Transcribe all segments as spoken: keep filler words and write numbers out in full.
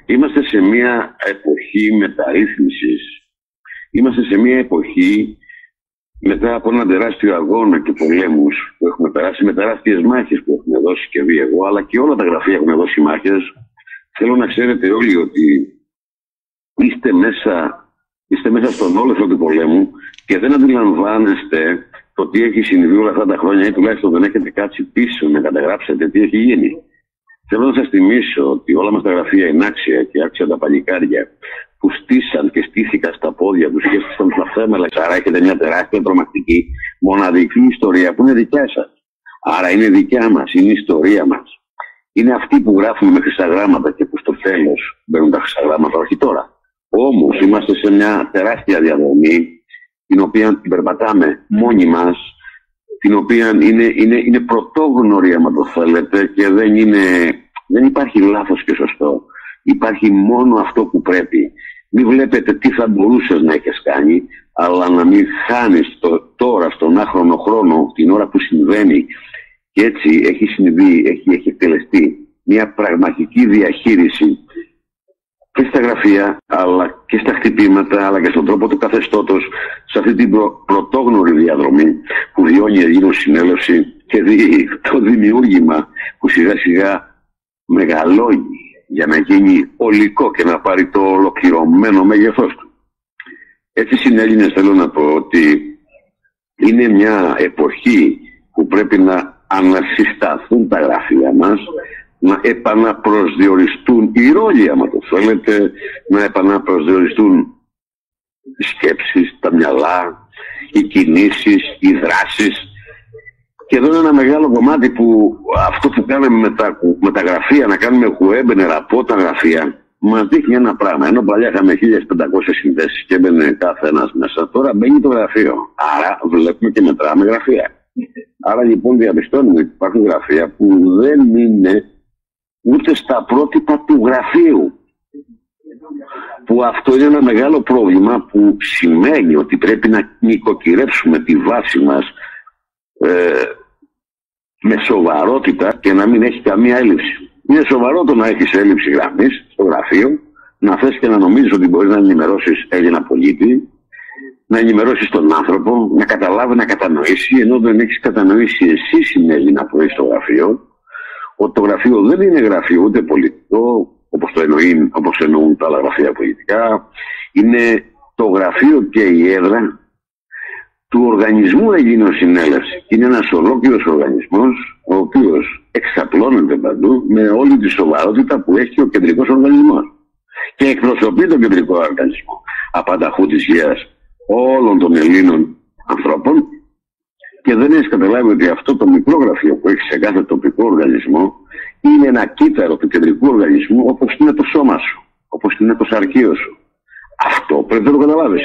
Είμαστε σε μια εποχή μεταρρύθμισης. Είμαστε σε μια εποχή μετά από ένα τεράστιο αγώνα και πολέμους που έχουμε περάσει, με τεράστιες μάχες που έχουμε δώσει και δει εγώ, αλλά και όλα τα γραφεία έχουν δώσει μάχες. Θέλω να ξέρετε όλοι ότι είστε μέσα, είστε μέσα στον όλεθρο του πολέμου και δεν αντιλαμβάνεστε το τι έχει συμβεί όλα αυτά τα χρόνια, ή τουλάχιστον δεν έχετε κάτσει πίσω να καταγράψετε τι έχει γίνει. Θέλω να σας θυμίσω ότι όλα μας τα γραφεία είναι άξια και άξια τα παλικάρια που στήσαν και στήθηκαν στα πόδια τους και έστησαν στα θέμελα. Άρα έχετε μια τεράστια, τρομακτική, μοναδική ιστορία που είναι δικιά σας. Άρα είναι δικιά μας, είναι η ιστορία μας. Είναι αυτοί που γράφουμε με χρυσά γράμματα και που στο τέλος μπαίνουν τα χρυσά γράμματα, όχι τώρα. Όμως είμαστε σε μια τεράστια διαδρομή, την οποία την περπατάμε μόνοι μας, την οποία είναι, είναι, είναι πρωτόγνωρη, άμα το θέλετε, και δεν, είναι, δεν υπάρχει λάθος και σωστό. Υπάρχει μόνο αυτό που πρέπει. Μην βλέπετε τι θα μπορούσες να έχεις κάνει, αλλά να μην χάνεις το, τώρα, στον άχρονο χρόνο, την ώρα που συμβαίνει. Και έτσι έχει συμβεί, έχει, έχει εκτελεστεί μια πραγματική διαχείριση και στα γραφεία, αλλά και στα χτυπήματα, αλλά και στον τρόπο του καθεστώτος, σε αυτή την προ, πρωτόγνωρη διαδρομή που βιώνει η Ελλήνος Συνέλευση και δει το δημιούργημα που σιγά σιγά μεγαλώνει για να γίνει ολικό και να πάρει το ολοκληρωμένο μέγεθός του. Έτσι, συνέλληνες, θέλω να πω ότι είναι μια εποχή που πρέπει να ανασυσταθούν τα γραφεία μας, να επαναπροσδιοριστούν οι ρόλοι, άμα το θέλετε, να επαναπροσδιοριστούν οι σκέψεις, τα μυαλά, οι κινήσεις, οι δράσεις. Και εδώ είναι ένα μεγάλο κομμάτι που αυτό που κάνουμε με τα, με τα γραφεία, να κάνουμε webinar από τα γραφεία, μας δείχνει ένα πράγμα. Ενώ παλιά είχαμε χίλιες πεντακόσιες συνδέσεις και έμπαινε κάθε ένας μέσα, τώρα μπαίνει το γραφείο. Άρα βλέπουμε και μετράμε γραφεία. Άρα λοιπόν διαπιστώνουμε ότι υπάρχουν γραφεία που δεν είναι ούτε στα πρότυπα του γραφείου. Που αυτό είναι ένα μεγάλο πρόβλημα που σημαίνει ότι πρέπει να νοικοκυρέψουμε τη βάση μας ε, με σοβαρότητα και να μην έχει καμία έλλειψη. Είναι σοβαρό το να έχεις έλλειψη γραμμής στο γραφείο, να θες και να νομίζεις ότι μπορείς να ενημερώσεις Έλληνα πολίτη, να ενημερώσεις τον άνθρωπο, να καταλάβει, να κατανοήσει, ενώ δεν έχεις κατανοήσει εσύ, συνέλληνα που έχεις στο γραφείο, ότι το γραφείο δεν είναι γραφείο ούτε πολιτικό, όπως το εννοούν, όπως εννοούν τα άλλα γραφεία πολιτικά. Είναι το γραφείο και η έδρα του οργανισμού Ελλήνος Συνέλευση. Είναι ένας ολόκληρος οργανισμός, ο οποίος εξαπλώνεται παντού με όλη τη σοβαρότητα που έχει ο κεντρικός οργανισμός. Και εκπροσωπεί τον κεντρικό οργανισμό απανταχού της γείας όλων των Ελλήνων ανθρώπων. Και δεν έχεις καταλάβει ότι αυτό το μικρό γραφείο που έχει σε κάθε τοπικό οργανισμό είναι ένα κύτταρο του κεντρικού οργανισμού, όπως είναι το σώμα σου, όπως είναι το σαρκείο σου. Αυτό πρέπει να το καταλάβεις.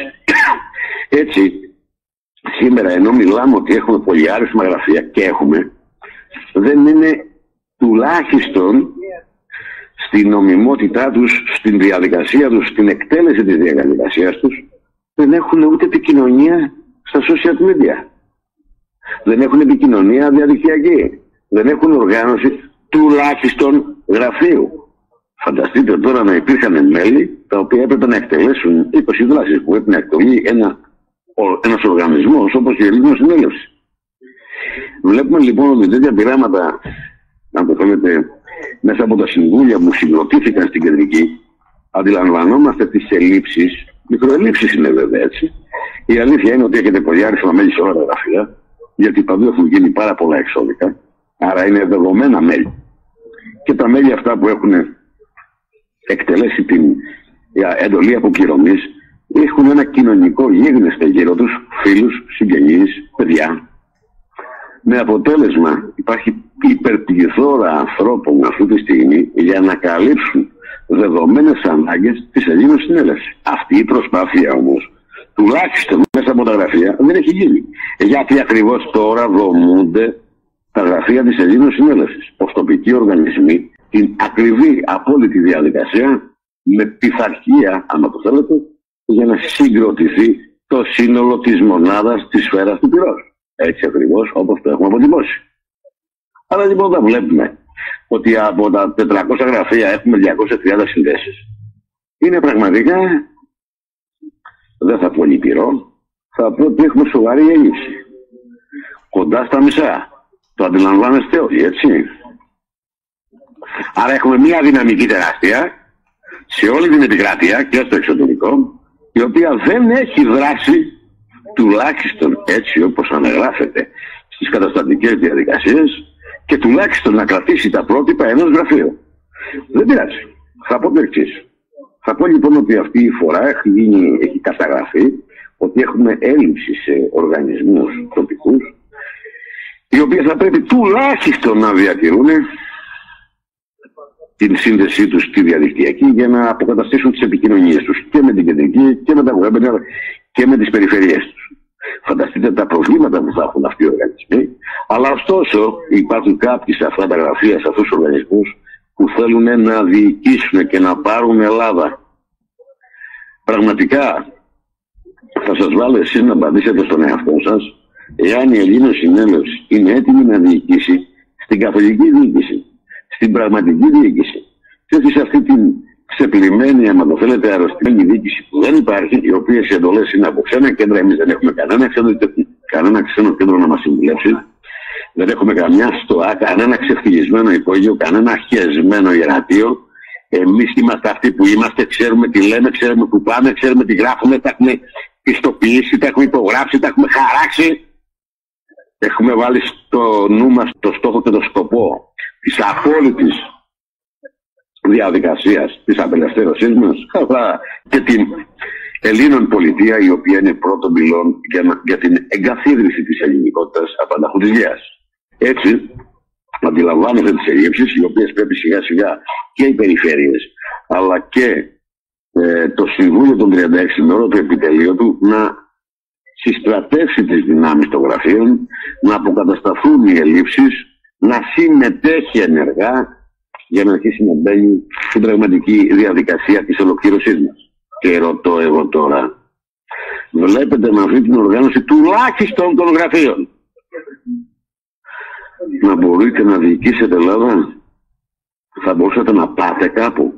Έτσι, σήμερα, ενώ μιλάμε ότι έχουμε πολυάριθμα γραφεία, και έχουμε, δεν είναι τουλάχιστον στην νομιμότητά τους, στην διαδικασία τους, στην εκτέλεση της διαδικασίας τους, δεν έχουν ούτε επικοινωνία στα social media. Δεν έχουν επικοινωνία διαδικτυακή. Δεν έχουν οργάνωση τουλάχιστον γραφείου. Φανταστείτε τώρα να υπήρχαν μέλη τα οποία έπρεπε να εκτελέσουν είκοσι δράσεις που έπρεπε να εκτελεί ένα, ένας οργανισμός όπως η Ελλήνος Συνέλευση. Βλέπουμε λοιπόν ότι τέτοια πειράματα, αν το θέλετε, μέσα από τα συμβούλια που συγκροτήθηκαν στην κεντρική, αντιλαμβανόμαστε τις ελλείψεις. Μικροελλείψεις είναι βέβαια, έτσι. Η αλήθεια είναι ότι έχετε πολυάριθμα μέλη σε όλα τα γραφεία, γιατί παντού έχουν γίνει πάρα πολλά εξώδικα, άρα είναι δεδομένα μέλη. Και τα μέλη αυτά που έχουν εκτελέσει την εντολή αποπληρωμής έχουν ένα κοινωνικό γίγνεσθε γύρω τους, φίλους, συγγενείς, παιδιά. Με αποτέλεσμα υπάρχει υπερπληθώρα ανθρώπων αυτή τη στιγμή για να καλύψουν δεδομένες ανάγκες της Ελλήνος Συνέλευση. Αυτή η προσπάθεια όμως, τουλάχιστον μέσα από τα γραφεία, δεν έχει γίνει. Γιατί ακριβώς τώρα δομούνται τα γραφεία της Ελλήνος Συνέλευσης ως τοπικοί οργανισμοί, την ακριβή απόλυτη διαδικασία με πειθαρχία, αν το θέλετε, για να συγκροτηθεί το σύνολο της μονάδας της σφαίρας του πυρός. Έτσι ακριβώς όπως το έχουμε αποτυπώσει. Άρα λοιπόν θα βλέπουμε ότι από τα τετρακόσια γραφεία έχουμε διακόσιες τριάντα συνδέσεις. είναι πραγματικά, δεν θα πω λυπηρό, θα πω ότι έχουμε σοβαρή έλλειψη. Κοντά στα μισά. Το αντιλαμβάνεστε όλοι, έτσι. Άρα έχουμε μια δυναμική τεράστια σε όλη την επικράτεια και στο εξωτερικό, η οποία δεν έχει δράσει, τουλάχιστον έτσι όπως αναγράφεται στις καταστατικές διαδικασίες, και τουλάχιστον να κρατήσει τα πρότυπα ενός γραφείου. Δεν πειράζει. Θα πω το εξής. Θα πω λοιπόν ότι αυτή η φορά έχει, γίνει, έχει καταγραφεί ότι έχουμε έλλειψη σε οργανισμούς τοπικούς, οι οποίοι θα πρέπει τουλάχιστον να διατηρούν την σύνδεσή τους στη διαδικτυακή για να αποκαταστήσουν τις επικοινωνίες τους και με την κεντρική και με τα webinar και με τις περιφερειές τους. Φανταστείτε τα προβλήματα που θα έχουν αυτοί οι οργανισμοί, αλλά ωστόσο υπάρχουν κάποιοι σε αυτά τα γραφεία, σε αυτούς τους οργανισμούς, που θέλουν να διοικήσουν και να πάρουν Ελλάδα. Πραγματικά θα σας βάλω εσείς να απαντήσετε στον εαυτό σας, εάν η Ελλήνος Συνέλευση είναι έτοιμη να διοικήσει στην καθολική διοίκηση, στην πραγματική διοίκηση, και όχι σε αυτή την ξεπλημμένη, άμα το θέλετε, αρρωστημένη διοίκηση που δεν υπάρχει, οι οποίες οι εντολές είναι από ξένα κέντρα. Εμείς δεν έχουμε κανένα ξένο, κανένα ξένο κέντρο να μας συμβουλεύσει. Δεν έχουμε καμιά στοά, κανένα ξεφτυλισμένο υπόγειο, κανένα χεσμένο ιερατείο. Εμείς είμαστε αυτοί που είμαστε, ξέρουμε τι λέμε, ξέρουμε που πάμε, ξέρουμε τι γράφουμε, τα έχουμε πιστοποιήσει, τα έχουμε υπογράψει, τα έχουμε χαράξει. Έχουμε βάλει στο νου μας το στόχο και το σκοπό της απόλυτης διαδικασίας της απελευθέρωσής μας και την Ελλήνων πολιτεία, η οποία είναι πρώτο πυλών για, για την εγκαθίδρυση της ελληνικότητας απανταχού της γείας. Έτσι, αντιλαμβάνονται τις ελλείψεις, οι οποίες πρέπει σιγά σιγά και οι περιφέρειες, αλλά και ε, το Συμβούλιο των τριάντα έξι με όλο το επιτελείο του να συστρατεύσει τις δυνάμεις των γραφείων, να αποκατασταθούν οι ελλείψεις, να συμμετέχει ενεργά για να αρχίσει να μπαίνει στην πραγματική διαδικασία της ολοκλήρωσής μας. Και ρωτώ εγώ τώρα, βλέπετε με αυτή την οργάνωση τουλάχιστον των γραφείων να μπορείτε να διοικήσετε Ελλάδα? Θα μπορούσατε να πάτε κάπου?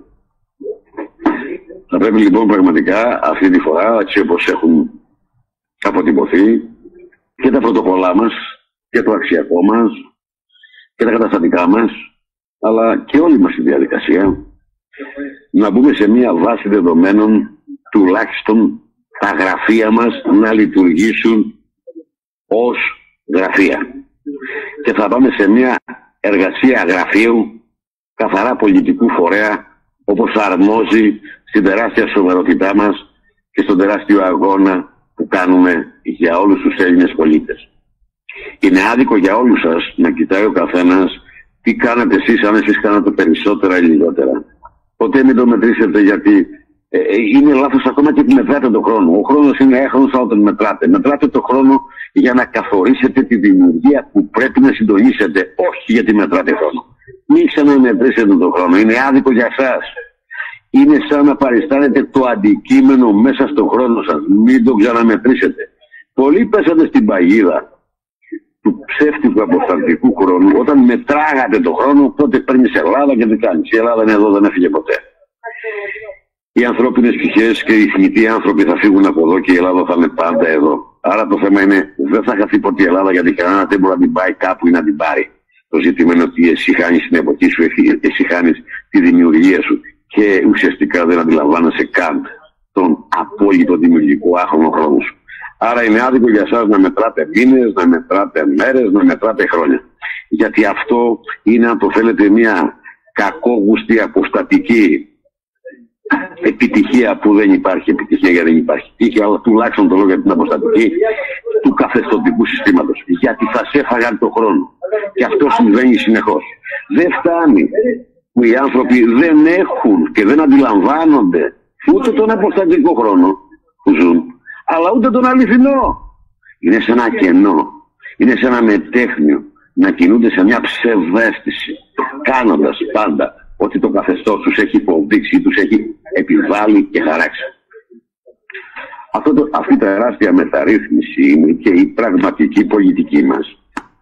Θα πρέπει λοιπόν πραγματικά αυτή τη φορά, έτσι όπως έχουν αποτυπωθεί και τα πρωτοκολλά μας και το αξιακό μας και τα καταστατικά μας, αλλά και όλη μας η διαδικασία, να μπούμε σε μια βάση δεδομένων, τουλάχιστον τα γραφεία μας να λειτουργήσουν ως γραφεία. Και θα πάμε σε μια εργασία γραφείου καθαρά πολιτικού φορέα, όπως αρμόζει στην τεράστια σοβαρότητά μας και στον τεράστιο αγώνα που κάνουμε για όλους τους Έλληνες πολίτες. Είναι άδικο για όλους σας να κοιτάει ο καθένας τι κάνετε εσείς, αν εσείς κάνετε περισσότερα ή λιγότερα. Ποτέ μην το μετρήσετε, γιατί ε, είναι λάθος ακόμα και που μετράτε τον χρόνο. Ο χρόνος είναι έχρονος όταν μετράτε. Μετράτε τον χρόνο για να καθορίσετε τη δημιουργία που πρέπει να συντονίσετε, όχι γιατί μετράτε χρόνο. Μην ξαναμετρήσετε τον χρόνο. Είναι άδικο για εσάς. Είναι σαν να παριστάνετε το αντικείμενο μέσα στον χρόνο σας. Μην το ξαναμετρήσετε. Πολλοί πέσατε στην παγίδα του ψεύτικου αποστατικού χρόνου. Όταν μετράγατε τον χρόνο, τότε παίρνεις Ελλάδα και τι κάνεις? Η Ελλάδα είναι εδώ, δεν έφυγε ποτέ. Οι ανθρώπινες ψυχές και οι θνητοί άνθρωποι θα φύγουν από εδώ και η Ελλάδα θα είναι πάντα εδώ. Άρα το θέμα είναι, δεν θα χαθεί ποτέ η Ελλάδα, γιατί κανένα δεν μπορεί να την πάει κάπου ή να την πάρει. Το ζήτημα είναι ότι εσύ χάνεις την εποχή σου, εσύ χάνεις τη δημιουργία σου και ουσιαστικά δεν αντιλαμβάνεσαι καν τον απόλυτο δημιουργικό άχρονο χρόνο σου. Άρα είναι άδικο για εσάς να μετράτε μήνες, να μετράτε μέρες, να μετράτε χρόνια. Γιατί αυτό είναι, αν το θέλετε, μια κακόγουστη αποστατική επιτυχία που δεν υπάρχει επιτυχία, γιατί δεν υπάρχει τύχη, αλλά τουλάχιστον το λόγο για την αποστατική του καθεστωτικού συστήματος. Γιατί θα σε έφαγαν τον χρόνο. Και αυτό συμβαίνει συνεχώς. Δεν φτάνει που οι άνθρωποι δεν έχουν και δεν αντιλαμβάνονται ούτε τον αποστατικό χρόνο που ζουν, αλλά ούτε τον αληθινό. Είναι σε ένα κενό, είναι σε ένα μετέχνιο να κινούνται σε μια ψευδαίσθηση, κάνοντας πάντα ότι το καθεστώς τους έχει υποδείξει, τους έχει επιβάλει και χαράξει. Αυτό το, αυτή η τεράστια μεταρρύθμιση είναι και η πραγματική πολιτική μας.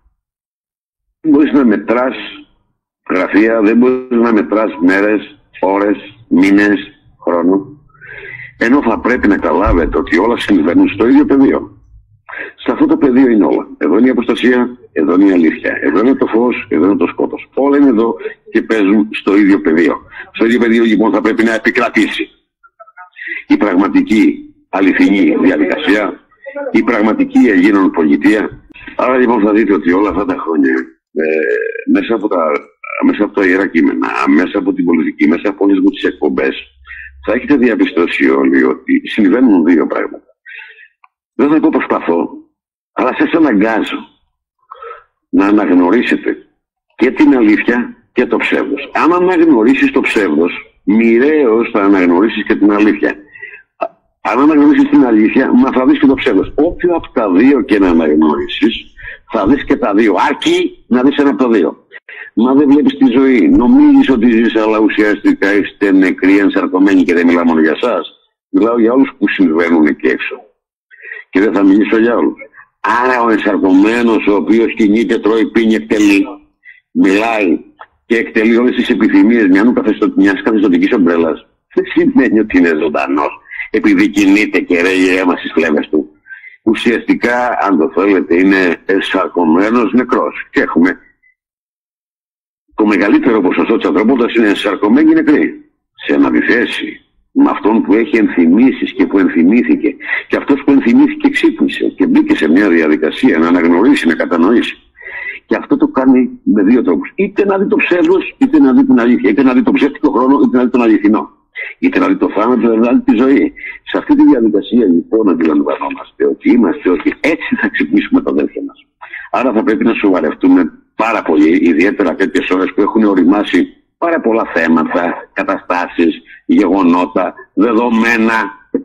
Δεν μπορείς να μετράς γραφεία, δεν μπορείς να μετράς μέρες, ώρες, μήνες, χρόνο. Ενώ θα πρέπει να καταλάβετε ότι όλα συμβαίνουν στο ίδιο πεδίο. Σε αυτό το πεδίο είναι όλα. Εδώ είναι η αποστασία, εδώ είναι η αλήθεια. Εδώ είναι το φως, εδώ είναι το σκότος. Όλα είναι εδώ και παίζουν στο ίδιο πεδίο. Στο ίδιο πεδίο λοιπόν θα πρέπει να επικρατήσει η πραγματική αληθινή διαδικασία, η πραγματική Αιγίνων πολιτεία. Άρα λοιπόν θα δείτε ότι όλα αυτά τα χρόνια ε, μέσα, από τα, μέσα από τα ιερά κείμενα, μέσα από την πολιτική, μέσα από όλες μου τις εκπομπές, θα έχετε διαπιστώσει όλοι ότι συμβαίνουν δύο πράγματα. Δεν θα πω προσπαθώ, αλλά σας αναγκάζω να αναγνωρίσετε και την αλήθεια και το ψεύδος. Αν αναγνωρίσεις το ψεύδος, μοιραίως θα αναγνωρίσεις και την αλήθεια. Αν αναγνωρίσεις την αλήθεια, μα θα δεις και το ψεύδος. Όποιο από τα δύο και να αναγνωρίσεις, θα δεις και τα δύο. Αρκεί να δεις ένα από τα δύο. Μα δεν βλέπεις τη ζωή. Νομίζεις ότι ζεις, αλλά ουσιαστικά είστε νεκροί, ενσαρκωμένοι, και δεν μιλάω μόνο για εσάς. Μιλάω για όλους που συμβαίνουν εκεί έξω. Και δεν θα μιλήσω για όλους. Άρα ο ενσαρκωμένος, ο οποίος κινείται, τρώει, πίνει, εκτελεί, μιλάει και εκτελεί όλες τις επιθυμίες μιας καθεστωτικής ομπρέλας, δεν σημαίνει ότι είναι ζωντανός επειδή κινείται και ρέει αίμα στις φλέβες του. Ουσιαστικά, αν το θέλετε, είναι ενσαρκωμένος νεκρός. Και έχουμε το μεγαλύτερο ποσοστό της ανθρωπότητας είναι ενσαρκωμένοι νεκροί. Σε αναντιθέσει με αυτόν που έχει ενθυμίσεις και που ενθυμήθηκε, και αυτός που ενθυμήθηκε ξύπνησε και μπήκε σε μια διαδικασία να αναγνωρίσει, να κατανοήσει. Και αυτό το κάνει με δύο τρόπους. Είτε να δει το ψεύδος, είτε να δει την αλήθεια. Είτε να δει τον ψεύτικο χρόνο, είτε να δει τον αληθινό. Είτε να δει το θάνατο, είτε να δει τη ζωή. Σε αυτή τη διαδικασία λοιπόν αντιλαμβανόμαστε ότι είμαστε, ότι έτσι θα ξυπνήσουμε τα αδέρφια μας. Άρα θα πρέπει να σοβαρευτούμε πάρα πολύ, ιδιαίτερα τέτοιες ώρες που έχουν οριμάσει πάρα πολλά θέματα, καταστάσεις, γεγονότα, δεδομένα.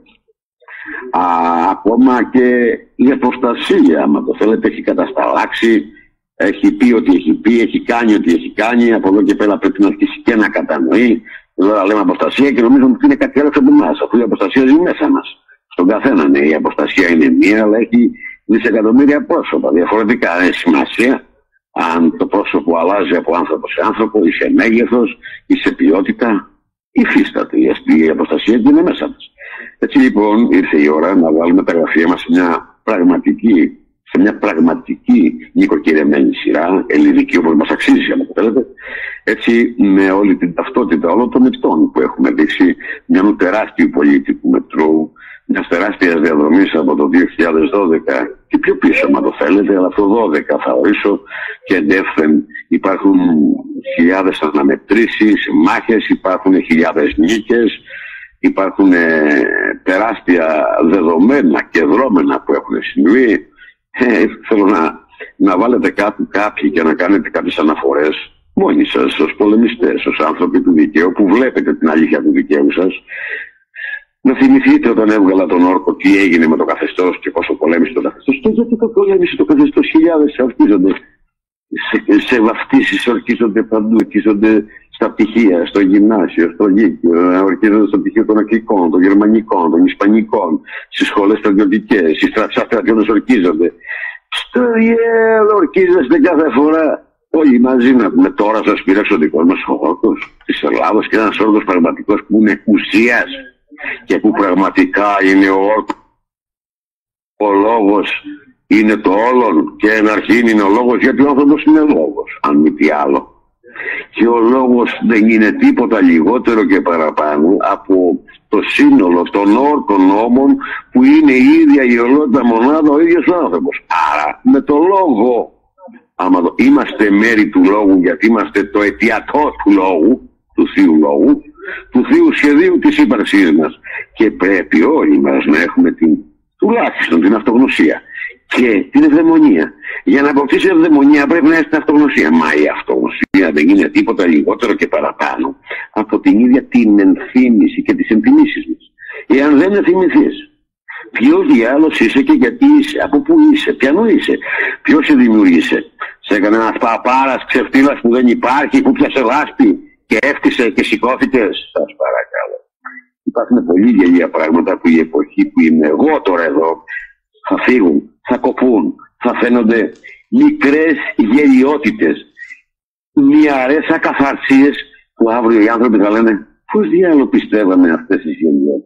Α, ακόμα και η αποστασία, άμα το θέλετε, έχει κατασταλάξει, έχει πει ότι έχει πει, έχει κάνει ότι έχει κάνει. Από εδώ και πέρα πρέπει να αρχίσει και να κατανοεί. Τώρα λέμε αποστασία και νομίζουμε ότι είναι κάτι άλλο από εμάς, αφού η αποστασία ζει μέσα μας. Στον καθέναν, ναι, η αποστασία είναι μία, αλλά έχει δισεκατομμύρια πρόσωπα. Διαφορετικά έχει σημασία αν το πρόσωπο αλλάζει από άνθρωπο σε άνθρωπο, ή σε μέγεθος, ή σε ποιότητα. Υφίσταται η αποστασία και είναι μέσα μας. Έτσι λοιπόν ήρθε η ώρα να βάλουμε τα γραφεία μας σε μια πραγματική, σε μια πραγματική νοικοκυρεμένη σειρά, ελληνική όπως μας αξίζει, αν θέλετε, έτσι με όλη την ταυτότητα όλων των ετών που έχουμε δείξει, μια τεράστιου πολιτικού μετρού, μια τεράστια διαδρομή από το δύο χιλιάδες δώδεκα και πιο πίσω, αν το θέλετε, αλλά αυτό δώδεκα θα ορίσω, και εντεύθεν υπάρχουν χιλιάδες αναμετρήσεις, μάχες, υπάρχουν χιλιάδες νίκες, υπάρχουν ε, τεράστια δεδομένα και δρόμενα που έχουν συμβεί. Ε, θέλω να, να βάλετε κάπου κάποιοι και να κάνετε κάποιες αναφορές μόνοι σας, ως πολεμιστές, ως άνθρωποι του δικαίου που βλέπετε την αλήθεια του δικαίου σας. Να θυμηθείτε όταν έβγαλα τον όρκο τι έγινε με το καθεστώς και πόσο πολέμησε το καθεστώς. Και γιατί το πολέμησε το καθεστώς, χιλιάδες ορκίζονται σε, σε βαφτίσεις, ορκίζονται παντού, ορκίζονται στα πτυχία, στο γυμνάσιο, στο λύκειο, ορκίζονται στο πτυχίο των αγγλικών, των γερμανικών, των ισπανικών, στις σχολές στρατιωτικές, οι στρατιώτες ορκίζονται. Στο γέλο ορκίζεστε κάθε φορά. Όλοι μαζί να πούμε τώρα σας πειράξει ο δικός μας ο όρκος της Ελλάδος, και ένας όρκος πραγματικός που είναι ουσίας και που πραγματικά είναι ο όρκος. Ο λόγος είναι το όλον και εν αρχήν είναι ο λόγος, γιατί ο άνθρωπος είναι λόγος, αν μη τι άλλο. Και ο λόγος δεν είναι τίποτα λιγότερο και παραπάνω από το σύνολο των όρκων νόμων που είναι η ίδια η ολότητα μονάδα, ο ίδιος ο άνθρωπος. Άρα με το λόγο, άμα το, είμαστε μέρη του λόγου, γιατί είμαστε το αιτιατό του λόγου, του Θείου Λόγου, του Θείου Σχεδίου της ύπαρξής μας. Και πρέπει όλοι μας να έχουμε την, τουλάχιστον την αυτογνωσία και την ευδαιμονία. Για να αποκτήσει ευδαιμονία πρέπει να έχει την αυτογνωσία. Μα η αυτογνωσία δεν είναι τίποτα λιγότερο και παραπάνω από την ίδια την ενθύμηση και τις ενθυμίσεις μας. Εάν δεν ενθυμηθείς ποιος διάλογος είσαι και γιατί είσαι, από πού είσαι, ποιανού είσαι, ποιος σε δημιούργησε, σε κανένας παπάρας ξεφτύλας που δεν υπάρχει, που πιάσε λάσπη και έφτιασε και σηκώθηκε. Σας παρακαλώ. Υπάρχουν πολύ γελία πράγματα που η εποχή που είμαι εγώ τώρα εδώ θα φύγουν, θα κοπούν, θα φαίνονται μικρές γελιότητες, μοιαρές ακαθαρσίες που αύριο οι άνθρωποι θα λένε πώς διάλογο πιστεύαμε αυτές τις γελιότητες.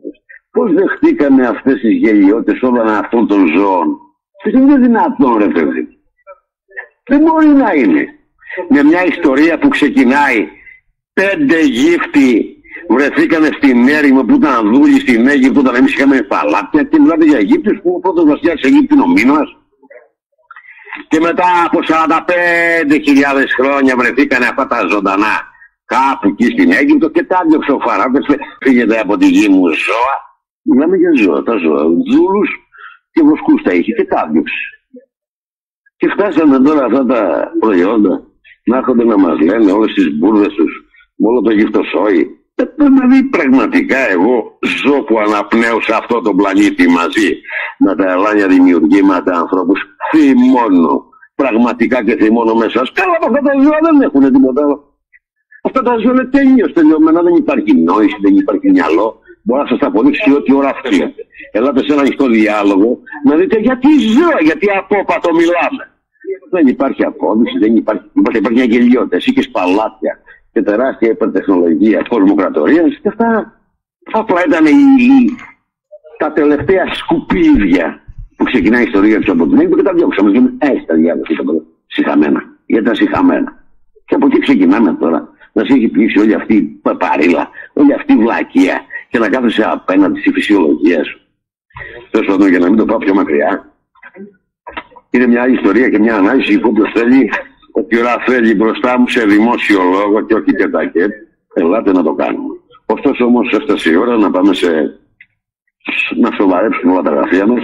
Πώς δεχτήκανε αυτές τις γελιότητες όλων αυτών των ζώων? Αυτό είναι δυνατόν, ρε παιδί. Δεν μπορεί να είναι. Με μια ιστορία που ξεκινάει, πέντε Αιγύπτιοι βρεθήκανε στην έρημο που ήταν δούλοι στην Αίγυπτο όταν εμείς είχαμε παλάτια, και μιλάτε για Αιγύπτιους που ο πρώτος βασιλιάς της Αιγύπτου είναι ο Μίνωας. Και μετά από σαράντα πέντε χιλιάδες χρόνια βρεθήκανε αυτά τα ζωντανά κάπου εκεί στην Αίγυπτο και τα διώξε ο Φαράωνας. Φύγετε από τη γη μου ζώα. Μιλάμε για ζώα, τα ζώα. Δούλους και βοσκούς τα είχε και τα διώξε. Και φτάσαμε τώρα αυτά τα προϊόντα να έρχονται να μας λένε όλες τις μπουρδες τους, με όλο το γυφτοσόι. Δηλαδή πραγματικά εγώ ζω που αναπνέω σε αυτό το πλανήτη μαζί με τα ελάνια δημιουργήματα ανθρώπους. Θυμώνω. Πραγματικά και θυμώνω μέσα. Καλά, αυτά τα ζώα δεν έχουν τίποτα άλλο. Αυτά τα ζώα είναι τελείως τελειωμένα. Δεν υπάρχει νόηση, δεν υπάρχει μυαλό. Μπορώ να σας τα αποδείξει ό,τι ώρα αυτή. Ελάτε σε ένα ανοιχτό διάλογο να δείτε γιατί ζώα, γιατί απόπατο μιλάμε. Δεν υπάρχει απόδειξη, δεν υπάρχει, υπάρχει, υπάρχει μια γελιότητα. Εσύ και σπαλάτια και τεράστια υπερτεχνολογία κοσμοκρατορίας και αυτά απλά ήταν οι, τα τελευταία σκουπίδια που ξεκινάει η ιστορία του από την Αίγυπτο και τα διώξαμε. Λέμε, έτσι τα διάβασα, ήταν σιχαμένα. Γιατί ήταν σιχαμένα. Και από εκεί ξεκινάμε τώρα να σε έχει πλήξει όλη αυτή η παπαρίλα, όλη αυτή η βλακεία και να κάθεσαι απέναντι στη φυσιολογία σου. Τέλος πάντων, για να μην το πάω πιο μακριά, είναι μια ιστορία και μια ανάλυση που όποιος θέλει, όποια ώρα θέλει μπροστά μου σε δημόσιο λόγο και όχι και τα κέτ, ελάτε να το κάνουμε. Ωστόσο όμως έφτασε η ώρα να πάμε σε... να σοβαρέψουμε όλα τα γραφεία μας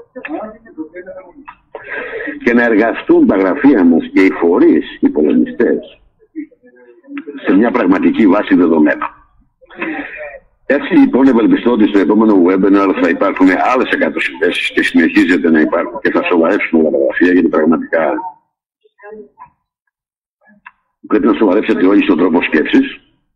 και να εργαστούν τα γραφεία μας και οι φορείς, οι πολεμιστές, σε μια πραγματική βάση δεδομένων. Έτσι λοιπόν ευελπιστώ ότι στο επόμενο webinar θα υπάρχουν άλλες εκατό συνδέσεις και συνεχίζεται να υπάρχουν και θα σοβαρέψουν όλα τα γραφεία, γιατί πραγματικά πρέπει να σοβαρέψετε όλοι στον τρόπο σκέψης,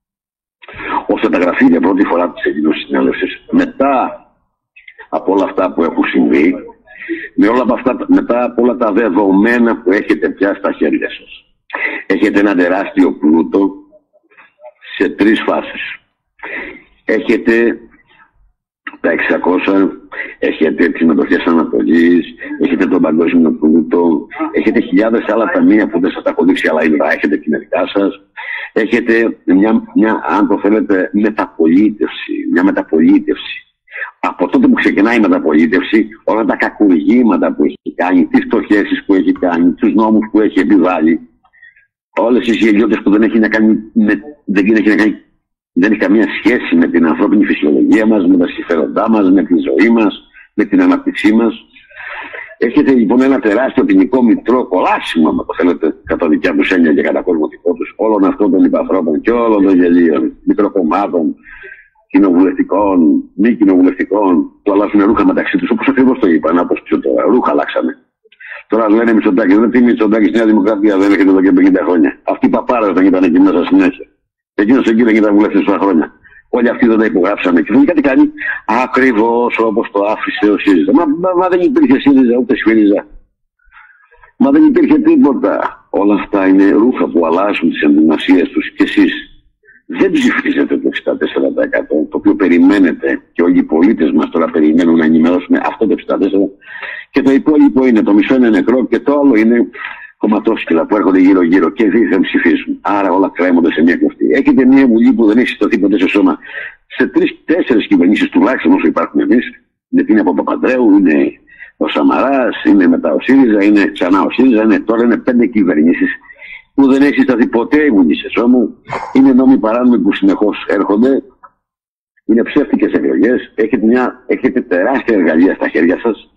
ώστε τα γραφεία για πρώτη φορά της Ελληνικής Συνέλευσης, μετά από όλα αυτά που έχουν συμβεί, με όλα αυτά, μετά από όλα τα δεδομένα που έχετε πια στα χέρια σας, έχετε ένα τεράστιο πλούτο σε τρεις φάσεις. Έχετε τα εξακόσια, έχετε τις μετοχές Ανατολής, έχετε τον παγκόσμιο πλούτο, έχετε χιλιάδες άλλα ταμεία που δεν σας τα έχω δείξει, αλλά είναι, έχετε την δικά σας. Έχετε μια, μια, αν το θέλετε, μεταπολίτευση, μια μεταπολίτευση. Από τότε που ξεκινάει η μεταπολίτευση, όλα τα κακουργήματα που έχει κάνει, τις φτωχέσεις που έχει κάνει, τους νόμους που έχει επιβάλει, όλες τις γελιότητες που δεν έχει να κάνει, με, δεν έχει να κάνει, δεν έχει καμία σχέση με την ανθρώπινη φυσιολογία μας, με τα συμφέροντά μας, με τη ζωή μας, με την ανάπτυξή μας. Έχετε λοιπόν ένα τεράστιο ποινικό μητρό, κολάσιμο, αν το θέλετε, κατά δικιά τους έννοια και κατά κόσμο δικό τους, όλων αυτών των υπανθρώπων και όλων των γελίων, μικροκομμάτων, κοινοβουλευτικών, μη κοινοβουλευτικών, που αλλάζουν ρούχα μεταξύ τους, όπως ακριβώς το είπαν, όπως πιο τώρα, ρούχα αλλάξανε. Τώρα λένε Μητσοτάκη, δεν τι Μητσοτάκη στη Νέα Δημοκρατία, δεν έχετε εδώ και πενήντα χρόνια. Αυτοί οι παπάρες δεν ήταν εκεί μέσα συνέχεια. Εκείνος εκεί δεν ήταν βουλευτής τόσα χρόνια. Όλοι αυτοί δεν τα υπογράψανε. Και κάτι κάνει ακριβώς όπως το άφησε ο ΣΥΡΙΖΑ. Μα, μα, μα δεν υπήρχε ΣΥΡΙΖΑ ούτε ΣΦΥΡΙΖΑ. Μα δεν υπήρχε τίποτα. Όλα αυτά είναι ρούχα που αλλάζουν τις ενδυμασίες τους. Και εσείς δεν ψηφίζετε το εξήντα τέσσερα τοις εκατό, το οποίο περιμένετε και όλοι οι πολίτες μας τώρα περιμένουν να ενημερώσουμε αυτό το εξήντα τέσσερα τοις εκατό. Και το υπόλοιπο είναι, το μισό είναι νεκρό και το άλλο είναι κομματόσκυλα που έρχονται γύρω-γύρω και δεν ψηφίζουν. Άρα όλα κρέμονται σε μια κλωστή. Έχετε μια βουλή που δεν έχει συσταθεί ποτέ σε σώμα. Σε τρεις-τέσσερις κυβερνήσεις τουλάχιστον όσο υπάρχουν εμείς, γιατί είναι από τον Παπανδρέου, είναι ο Σαμαράς, είναι μετά ο ΣΥΡΙΖΑ, είναι ξανά ο ΣΥΡΙΖΑ, είναι, τώρα είναι πέντε κυβερνήσεις που δεν έχει συσταθεί ποτέ η βουλή σε σώμα. Είναι νόμοι παράνομοι που συνεχώς έρχονται. Είναι ψεύτικες εκλογές. Έχετε, μια, έχετε τεράστια εργαλεία στα χέρια σας.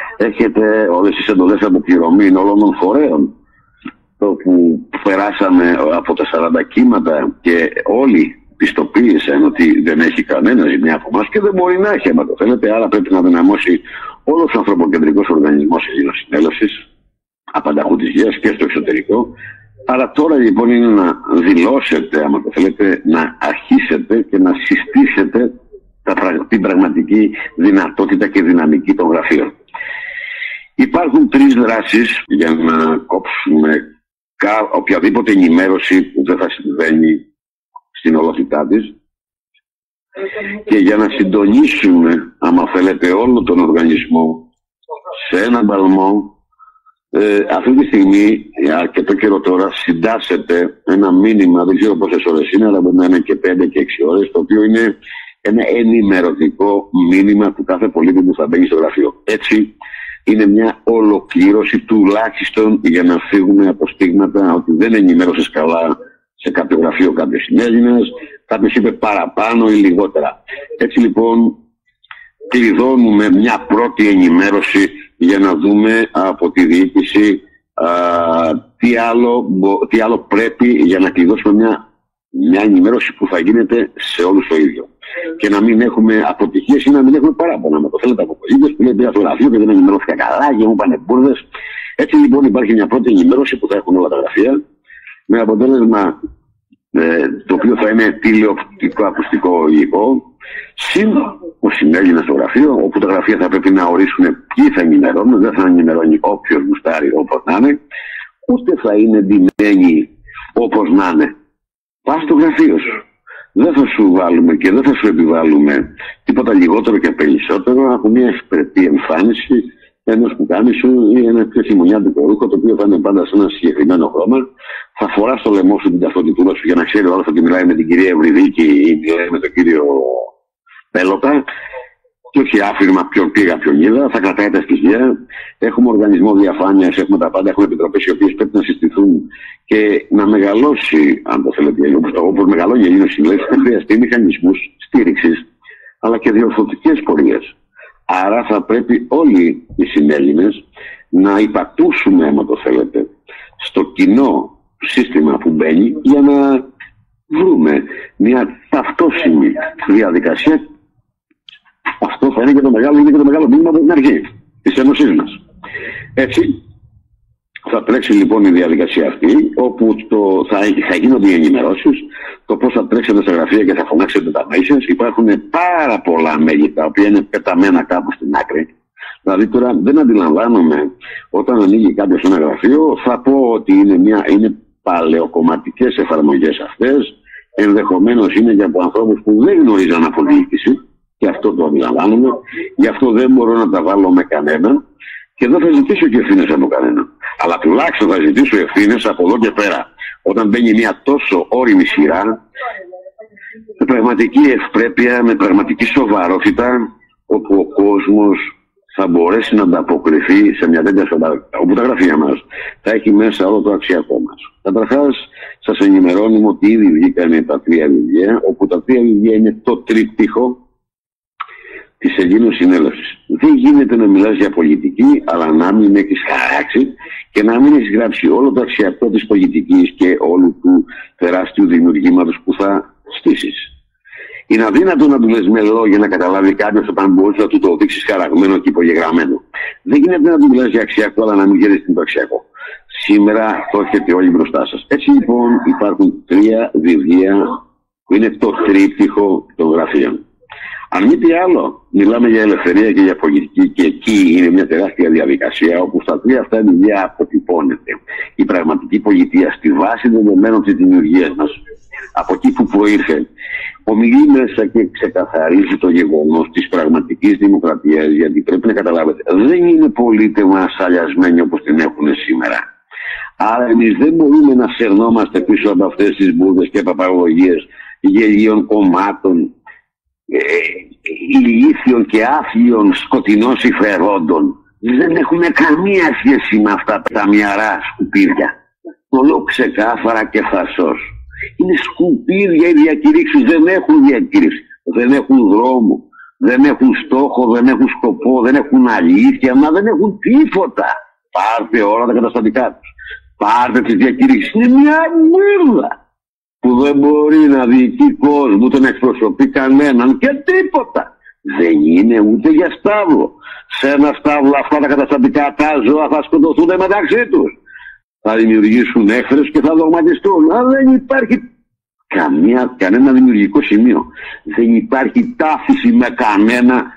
Έχετε όλες τις εντολές αποπληρωμή όλων των φορέων που περάσαμε από τα σαράντα κύματα και όλοι πιστοποίησαν ότι δεν έχει κανένα ζημιά από εμάς και δεν μπορεί να έχει, άμα το θέλετε. Άρα πρέπει να δυναμώσει όλος ο ανθρωποκεντρικός οργανισμός της Ελληνικής Συνέλευσης απανταχού της γης και στο εξωτερικό. Άρα τώρα λοιπόν είναι να δηλώσετε, άμα το θέλετε, να αρχίσετε και να συστήσετε την πραγματική δυνατότητα και δυναμική των γραφείων. Υπάρχουν τρεις δράσεις για να κόψουμε οποιαδήποτε ενημέρωση που δεν θα συμβαίνει στην ολότητά της. Και για να συντονίσουμε, άμα θέλετε, όλο τον οργανισμό σε έναν παλμό, ε, αυτή τη στιγμή, αρκετό καιρό τώρα, συντάσσεται ένα μήνυμα, δεν ξέρω πόσες ώρες είναι, αλλά μπορεί να είναι και πέντε και έξι ώρες, το οποίο είναι ένα ενημερωτικό μήνυμα του κάθε πολίτη που θα μπαίνει στο γραφείο. Έτσι, είναι μια ολοκλήρωση τουλάχιστον για να φύγουμε από στίγματα ότι δεν ενημέρωσε καλά σε κάποιο γραφείο κάποιος συνέλληνας, κάποιος είπε παραπάνω ή λιγότερα. Έτσι λοιπόν κλειδώνουμε μια πρώτη ενημέρωση για να δούμε από τη διοίκηση α, τι, άλλο, τι άλλο πρέπει για να κλειδώσουμε μια, μια ενημέρωση που θα γίνεται σε όλους το ίδιο. Και να μην έχουμε αποτυχίες ή να μην έχουμε παράπονα. Με το θέλετε από πολίτες που λέει πήγα στο γραφείο και δεν ενημερώθηκα καλά και μου πάνε μπουρδες. Έτσι λοιπόν υπάρχει μια πρώτη ενημέρωση που θα έχουν όλα τα γραφεία με αποτέλεσμα ε, το οποίο θα είναι τηλεοπτικό ακουστικό υλικό. Συν ο συνέλληνας στο γραφείο, όπου τα γραφεία θα πρέπει να ορίσουν ποιοι θα ενημερώνουν, δεν θα ενημερώνει όποιος γουστάρει όπως να είναι, ούτε θα είναι ντυμένοι όπως να είναι. Πας στο γραφείο σου. Δεν θα σου βάλουμε και δεν θα σου επιβάλλουμε τίποτα λιγότερο και περισσότερο από μια ευπρεπή εμφάνιση ενός πουκάμισου ή ένα χειμωνιάτικο ρούχο, το οποίο θα είναι πάντα σε ένα συγκεκριμένο χρώμα. Θα φορά στο λαιμό σου την ταυτότητά σου για να ξέρει ο άλλος ότι μιλάει με την κυρία Ευρυδίκη ή μιλάει με τον κύριο Πέλοτα. Και όχι άφηρμα ποιον πήγα, ποιον είδα. Θα κρατάει τα στοιχεία. Έχουμε οργανισμό διαφάνειας, έχουμε τα πάντα. Έχουμε επιτροπές οι οποίες πρέπει να συστηθούν και να μεγαλώσει, αν το θέλετε, όπως μεγαλώνει η Ελλήνωση Συνέλευση, θα χρειαστεί μηχανισμούς στήριξης αλλά και διορθωτικές πορείες. Άρα θα πρέπει όλοι οι συνέλληνες να υπακούσουμε, άμα το θέλετε, στο κοινό σύστημα που μπαίνει για να βρούμε μια ταυτόσιμη διαδικασία. Αυτό θα είναι και το μεγάλο, είναι και το μεγάλο μήνυμα από την αρχή της Ένωσής μας. Έτσι, θα τρέξει λοιπόν η διαδικασία αυτή, όπου το, θα, θα γίνονται οι ενημερώσεις, το πώς θα τρέξετε στα γραφεία και θα φωνάξετε τα μέσα. Υπάρχουν πάρα πολλά μέλη τα οποία είναι πεταμένα κάπου στην άκρη. Δηλαδή τώρα δεν αντιλαμβάνομαι, όταν ανοίγει κάποιος ένα γραφείο, θα πω ότι είναι, μια, είναι παλαιοκομματικές εφαρμογές αυτές, ενδεχομένως είναι και από ανθρώπους που δεν γνωρίζαν από διοίκηση, και αυτό το αντιλαμβάνομαι, γι' αυτό δεν μπορώ να τα βάλω με κανέναν και δεν θα ζητήσω και ευθύνες από κανέναν. Αλλά τουλάχιστον θα ζητήσω ευθύνες από εδώ και πέρα. Όταν μπαίνει μια τόσο όριμη σειρά, με πραγματική ευπρέπεια, με πραγματική σοβαρότητα, όπου ο κόσμος θα μπορέσει να ανταποκριθεί σε μια τέτοια σοβαρότητα, όπου τα γραφεία μας θα έχει μέσα όλο το αξιακό μας. Καταρχάς, σας ενημερώνουμε ότι ήδη βγήκαν τα τρία βιβλία, όπου τα τρία βιβλία είναι το τρίπτυχο της Ελλήνωσης Συνέλευσης. Δεν γίνεται να μιλάς για πολιτική, αλλά να μην έχεις χαράξει και να μην έχεις γράψει όλο το αξιακό της πολιτικής και όλου του τεράστιου δημιουργήματος που θα στήσεις. Είναι αδύνατο να του λες με λόγια να καταλάβει κάποιος όταν μπορείς να του το δείξεις χαραγμένο και υπογεγραμμένο. Δεν γίνεται να του μιλάς για αξιακό, αλλά να μην ξέρεις τι είναι το αξιακό. Σήμερα το έχετε όλοι μπροστά σας. Έτσι λοιπόν υπάρχουν τρία βιβλία που είναι το τρίπτυχο των γραφείων. Αν μη τι άλλο, μιλάμε για ελευθερία και για πολιτική, και εκεί είναι μια τεράστια διαδικασία όπου στα τρία αυτά βιβλία αποτυπώνεται η πραγματική πολιτεία στη βάση δεδομένων της δημιουργίας μας, από εκεί που προήρθε. Ομιλεί μέσα και ξεκαθαρίζει το γεγονός της πραγματικής δημοκρατίας, γιατί πρέπει να καταλάβετε, δεν είναι πολίτευμα ασαλιασμένη όπως την έχουν σήμερα. Άρα εμείς δεν μπορούμε να σερνόμαστε πίσω από αυτές τις μπουρδες και παπαγωγίες γελίων κομμάτων, Ε, ηλίθιων και άθλιων σκοτεινών συμφερόντων. Δεν έχουν καμία σχέση με αυτά τα μυαρά σκουπίδια. Το λέω ξεκάθαρα και φασός. Είναι σκουπίδια οι διακηρύξεις, δεν έχουν διακήρυξη, δεν έχουν δρόμο, δεν έχουν στόχο, δεν έχουν σκοπό, δεν έχουν αλήθεια, μα δεν έχουν τίποτα. Πάρτε όλα τα καταστατικά τους, πάρτε τις διακήρυξεις, είναι μια μύρδα που δεν μπορεί να διοικεί κόσμο, τον εκπροσωπεί κανέναν και τίποτα. Δεν είναι ούτε για στάβλο. Σε ένα στάβλο αυτά τα καταστατικά τα ζώα θα σκοτωθούν μεταξύ τους. Θα δημιουργήσουν έχθρες και θα δογματιστούν. Αλλά δεν υπάρχει καμία, κανένα δημιουργικό σημείο. Δεν υπάρχει ταύτιση με κανένα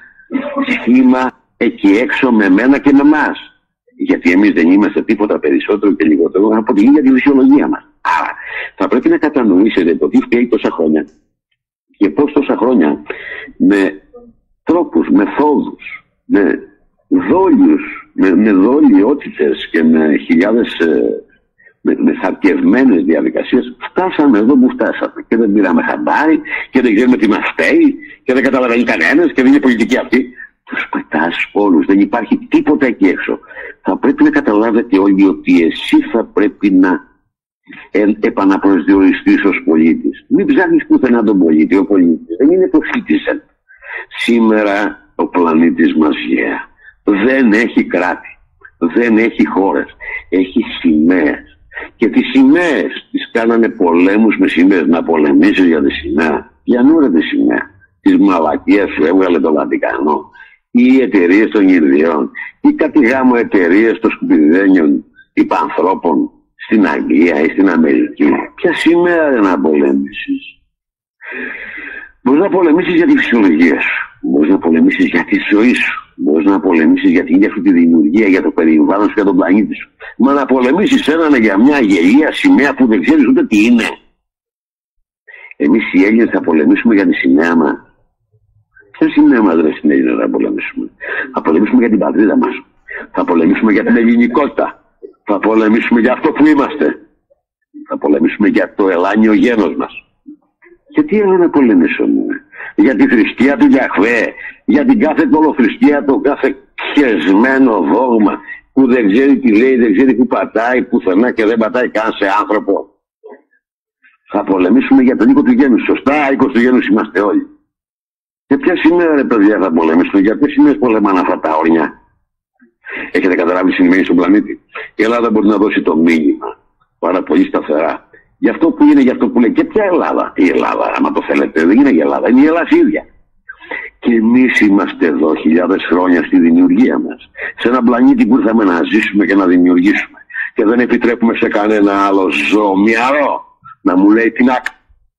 σχήμα εκεί έξω, με μένα και με εμάς. Γιατί εμείς δεν είμαστε τίποτα περισσότερο και λιγότερο από την ίδια τη φυσιολογία μας. Άρα θα πρέπει να κατανοήσετε το τι φταίει τόσα χρόνια Και πώς τόσα χρόνια με τρόπους, μεθόδους, με δόλιους, με, με δολιότητες και με χιλιάδες, με, με θαρκευμένες διαδικασίες, φτάσαμε εδώ που φτάσαμε. Και δεν πήραμε χαμπάρι και δεν ξέρουμε τι μας φταίει και δεν καταλαβαίνει κανένας και δεν είναι πολιτική αυτή. Τους πετάς όλους, δεν υπάρχει τίποτα εκεί έξω. Θα πρέπει να καταλάβετε όλοι ότι εσύ θα πρέπει να ε, επαναπροσδιοριστείς ως πολίτης. Μην ψάχνεις πουθενά τον πολίτη. Ο πολίτης δεν είναι το citizen. Σήμερα ο πλανήτης μας yeah, δεν έχει κράτη, δεν έχει χώρες, έχει σημαίες. Και τις σημαίες τις κάνανε πολέμους με σημαίες. Να πολεμήσεις για τη σημαία. Ποιανού ρε τη σημαία? Της μαλακίας που έβγαλε το Βατικανό, ή οι εταιρείες των Ινδιών, ή κάτι γάμο εταιρείες των σκουπιδένιων υπανθρώπων στην Αγγλία ή στην Αμερική. Ποια σημαία δεν να πολεμήσεις? Μπορείς να πολεμήσεις για τη φυσιολογία σου, μπορείς να πολεμήσεις για τη ζωή σου, μπορείς να πολεμήσεις για την ίδια σου τη δημιουργία, για το περιβάλλον σου, για τον πλανήτη σου. Μα να πολεμήσεις έναν για μια γελία σημαία που δεν ξέρεις ούτε τι είναι. Εμείς οι Έλληνες θα πολεμήσουμε για τη σημαία μας. Ποια σημαία μας δεν είναι Έλληνες να πολεμήσουμε? Θα πολεμήσουμε για την πατρίδα μας. Θα πολεμήσουμε για την ελληνικότητα. Θα πολεμήσουμε για αυτό που είμαστε. Θα πολεμήσουμε για το ελάνιο γένος μας. Γιατί άλλο να πολεμήσουμε? Για τη θρησκεία του Γιαχβέ, για την κάθε κολοθρησκεία, το κάθε χεσμένο δόγμα που δεν ξέρει τι λέει, δεν ξέρει που πατάει, πουθενά και δεν πατάει καν σε άνθρωπο. Θα πολεμήσουμε για τον οίκο του γένους. Σωστά, οίκος του γένους είμαστε όλοι. Και ποια σημαία ρε παιδιά θα πολεμήσουμε? Για ποιες σημαίες πολεμάνε αυτά τα όρνια? Έχετε καταλάβει τι σημαίνει στον πλανήτη? Η Ελλάδα μπορεί να δώσει το μήνυμα πάρα πολύ σταθερά. Γι' αυτό που είναι, γι' αυτό που λέει. Και ποια Ελλάδα? Η Ελλάδα, άμα το θέλετε, δεν είναι η Ελλάδα, είναι η Ελλάδα ίδια. Και εμείς είμαστε εδώ χιλιάδες χρόνια στη δημιουργία μας. Σε έναν πλανήτη που ήρθαμε να ζήσουμε και να δημιουργήσουμε. Και δεν επιτρέπουμε σε κανένα άλλο ζώο μυαρό να μου λέει τι να κάνει.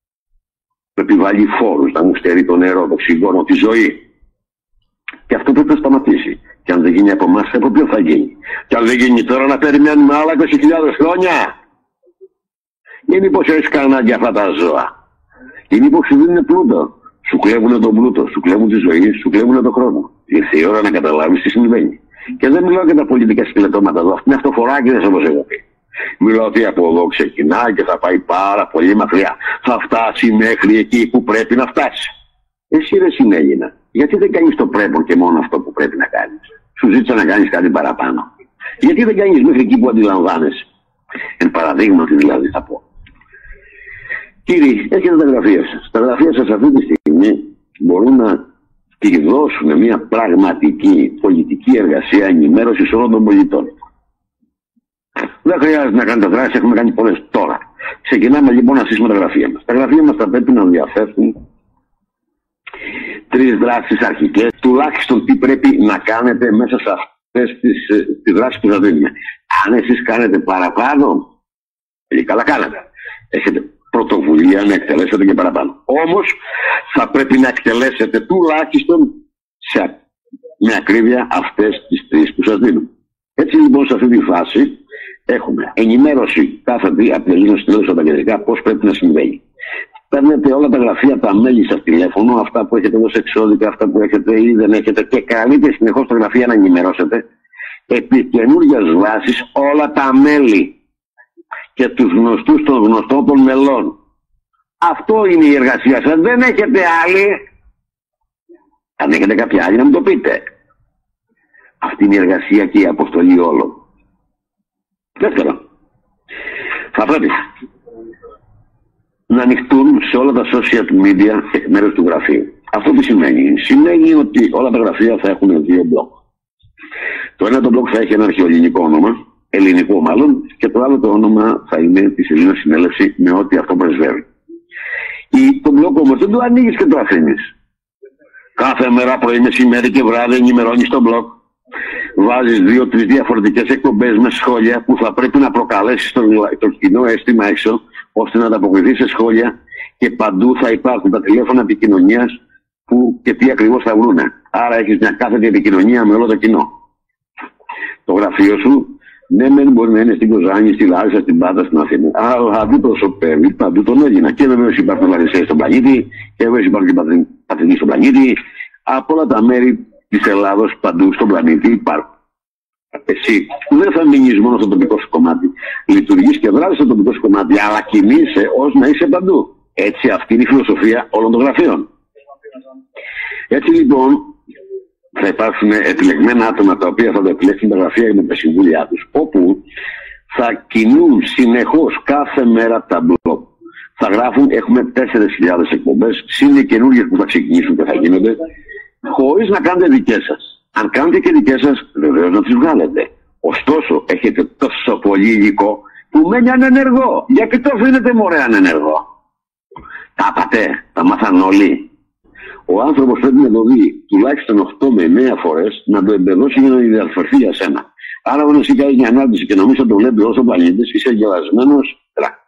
Να επιβάλλει φόρους, να μου στερεί το νερό, το οξυγόνο, τη ζωή. Και αυτό πρέπει να σταματήσει. Και αν δεν γίνει από εμάς, από ποιο θα γίνει? Και αν δεν γίνει τώρα, να περιμένουμε άλλα είκοσι χιλιάδες χρόνια? Ή μήπως έχεις κανένα για αυτά τα ζώα? Ή μήπως σου δίνουν πλούτο? Σου κλέβουν τον πλούτο, σου κλέβουν τη ζωή, σου κλέβουν τον χρόνο. Ήρθε η ώρα να καταλάβεις τι συμβαίνει. Και δεν μιλάω για τα πολιτικά σκελετώματα εδώ. Αυτή είναι αυτοφοράκιδες όπως έχω πει. Μιλάω ότι από εδώ ξεκινάει και θα πάει πάρα πολύ μακριά. Θα φτάσει μέχρι εκεί που πρέπει να φτάσει. Εσύ ρε συνέλληνα, γιατί δεν κάνεις το πρέπει και μόνο αυτό που πρέπει να κάνεις? Σου ζήτησα να κάνεις κάτι παραπάνω. Γιατί δεν κάνεις μέχρι εκεί που αντιλαμβάνεσαι? Εν παραδείγματι δηλαδή θα πω. Κύριοι, έχετε τα γραφεία σας. Τα γραφεία σας αυτή τη στιγμή μπορούν να τη δώσουν μια πραγματική πολιτική εργασία ενημέρωσης όλων των πολιτών. Δεν χρειάζεται να κάνετε δράσεις, έχουμε κάνει πολλές τώρα. Ξεκινάμε λοιπόν να στήσουμε τα γραφεία μας. Τα γραφεία μας θα πρέπει να διαθέτουν τρεις δράσεις αρχικές, τουλάχιστον τι πρέπει να κάνετε μέσα σε αυτές τις, τις δράσεις που θα δίνουμε. Αν εσείς κάνετε παραπάνω, πολύ καλά κάνετε. Έχετε πρωτοβουλία να εκτελέσετε και παραπάνω. Όμως θα πρέπει να εκτελέσετε τουλάχιστον σε, με ακρίβεια αυτές τις τρεις που σας δίνουμε. Έτσι λοιπόν σε αυτή τη φάση έχουμε ενημέρωση κάθε δύο από την Ελλήνωση τηλεόραση στα κεντρικά πώς πρέπει να συμβαίνει. Παίρνετε όλα τα γραφεία, τα μέλη σας τηλέφωνο, αυτά που έχετε δώσει εξώδικα, αυτά που έχετε ή δεν έχετε, και καλείτε συνεχώς τα γραφεία να ενημερώσετε επί καινούργιας βάσης όλα τα μέλη και τους γνωστούς των γνωστών των μελών. Αυτό είναι η εργασία σας. Δεν έχετε άλλη. Αν έχετε κάποια άλλη να μου το πείτε. Αυτή είναι η εργασία και η αποστολή όλων. Δεύτερον, θα πρέπει να ανοιχτούν σε όλα τα social media εκ μέρους του γραφείου. Αυτό τι σημαίνει? Σημαίνει ότι όλα τα γραφεία θα έχουν δύο μπλοκ. Το ένα το μπλοκ θα έχει ένα αρχαιοελληνικό όνομα, ελληνικό μάλλον, και το άλλο το όνομα θα είναι της Ελλήνας Συνέλευση με ό,τι αυτό πρεσβεύει. Ή το μπλοκ όμως δεν το ανοίγεις και το αφήνεις. Κάθε μέρα πρωί, μεσημέρι και βράδυ ενημερώνεις το μπλοκ. Βάζεις δύο-τρεις διαφορετικές εκπομπές με σχόλια που θα πρέπει να προκαλέσεις το, το κοινό αίσθημα έξω, ώστε να ανταποκριθεί σε σχόλια, και παντού θα υπάρχουν τα τηλέφωνα επικοινωνίας που και τι ακριβώς θα βρούνε. Άρα έχεις μια κάθετη επικοινωνία με όλο το κοινό. Το γραφείο σου Ναι, μεν μπορεί να είναι στην Κοζάνη, στη Λάρισα, στην Πάτα, στην Αθήνα. Αλλά αντιπροσωπεύει παντού τον Έλληνα. Και βεβαίως υπάρχουν Λαρισαίοι στον πλανήτη, και βεβαίως υπάρχουν και Παθηνοί στον πλανήτη. Από όλα τα μέρη της Ελλάδος παντού στον πλανήτη υπάρχουν. Εσύ δεν θα μείνεις μόνο στο τοπικό σου κομμάτι. Λειτουργείς και δράζεις στο τοπικό σου κομμάτι, αλλά κινείσαι ως να είσαι παντού. Έτσι, αυτή είναι η φιλοσοφία όλων των γραφείων. Έτσι λοιπόν, θα υπάρξουν επιλεγμένα άτομα τα οποία θα το επιλέξουν τα γραφεία με τα συμβούλια τους, όπου θα κινούν συνεχώς κάθε μέρα τα μπλοκ. Θα γράφουν, έχουμε τέσσερις χιλιάδες εκπομπές, συν καινούργιες που θα ξεκινήσουν και θα γίνονται, χωρίς να κάνετε δικές σας. Αν κάνετε και δικές σας, βεβαίως να τις βγάλετε. Ωστόσο, έχετε τόσο πολύ υλικό που μένει ανενεργό. Γιατί το αφήνετε μωρέ ανενεργό? Τα πάτε, τα μάθαν όλοι. Ο άνθρωπος πρέπει να το δει τουλάχιστον οκτώ με εννέα φορές, να το εμπεδώσει για να διαλφερθεί για σένα. Άρα, όταν εσύ κάνει μια ανάρτηση και νομίζω το βλέπει όσο πλανήτης, είσαι γελασμένος.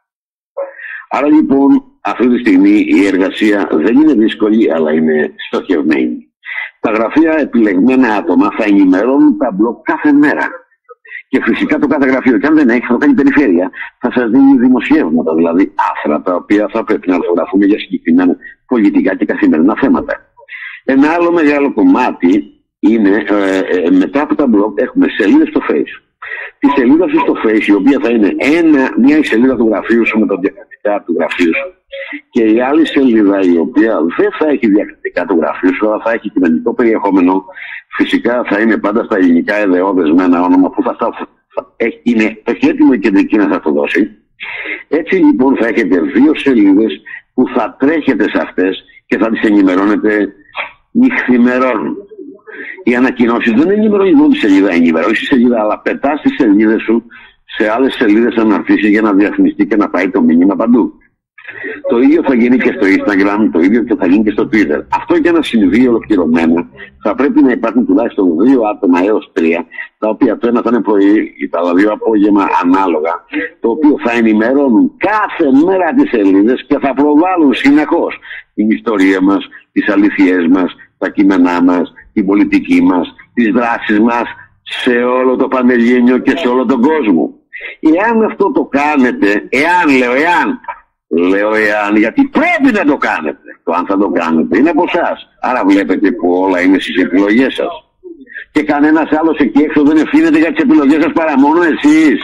Άρα λοιπόν, αυτή τη στιγμή η εργασία δεν είναι δύσκολη, αλλά είναι στοχευμένη. Τα γραφεία επιλεγμένα άτομα θα ενημερώνουν τα μπλοκ κάθε μέρα. Και φυσικά το κάθε γραφείο, και αν δεν έχει, θα το κάνει περιφέρεια, θα σας δίνει δημοσιεύματα, δηλαδή άθρα τα οποία θα πρέπει να αρθογραφούν για συγκεκριμένα πολιτικά και καθημερινά θέματα. Ένα άλλο μεγάλο κομμάτι είναι ε, ε, μετά από τα blog έχουμε σελίδες στο Facebook. Τη σελίδα σου στο Facebook, η οποία θα είναι ένα, μια σελίδα του γραφείου σου με τα διακριτικά του γραφείου σου, και η άλλη σελίδα η οποία δεν θα έχει διακριτικά του γραφείου σου, αλλά θα έχει κοινωνικό περιεχόμενο. Φυσικά θα είναι πάντα στα ελληνικά εδεώδες με ένα όνομα που θα, θα, θα είναι, έχει έτοιμο η κεντρική να θα το δώσει. Έτσι λοιπόν θα έχετε δύο σελίδες που θα τρέχετε σε αυτές και θα τις ενημερώνετε νυχθημερών. Οι ανακοινώσεις δεν ενημερώνει μόνο τη σελίδα, ενημερώνει τη σελίδα, αλλά πετάς τις σελίδες σου σε άλλες σελίδες αναρτήσεις για να διαφημιστεί και να πάει το μήνυμα παντού. Το ίδιο θα γίνει και στο Instagram, το ίδιο και θα γίνει και στο Twitter. Αυτό για να συμβεί ολοκληρωμένα, θα πρέπει να υπάρχουν τουλάχιστον δύο άτομα έως τρία, τα οποία το ένα θα είναι πρωί ή τα άλλα δύο απόγευμα ανάλογα, το οποίο θα ενημερώνουν κάθε μέρα τις σελίδες και θα προβάλλουν συνεχώς την ιστορία μας, τις αλήθειές μας, τα κείμενά μας, την πολιτική μας, τις δράσεις μας σε όλο το Πανελλήνιο και σε όλο τον κόσμο. Εάν αυτό το κάνετε, εάν λέω εάν, λέω εάν, γιατί πρέπει να το κάνετε. Το αν θα το κάνετε είναι από εσάς. Άρα βλέπετε που όλα είναι στις επιλογές σας. Και κανένας άλλος εκεί έξω δεν ευθύνεται για τις επιλογές σας παρά μόνο εσείς.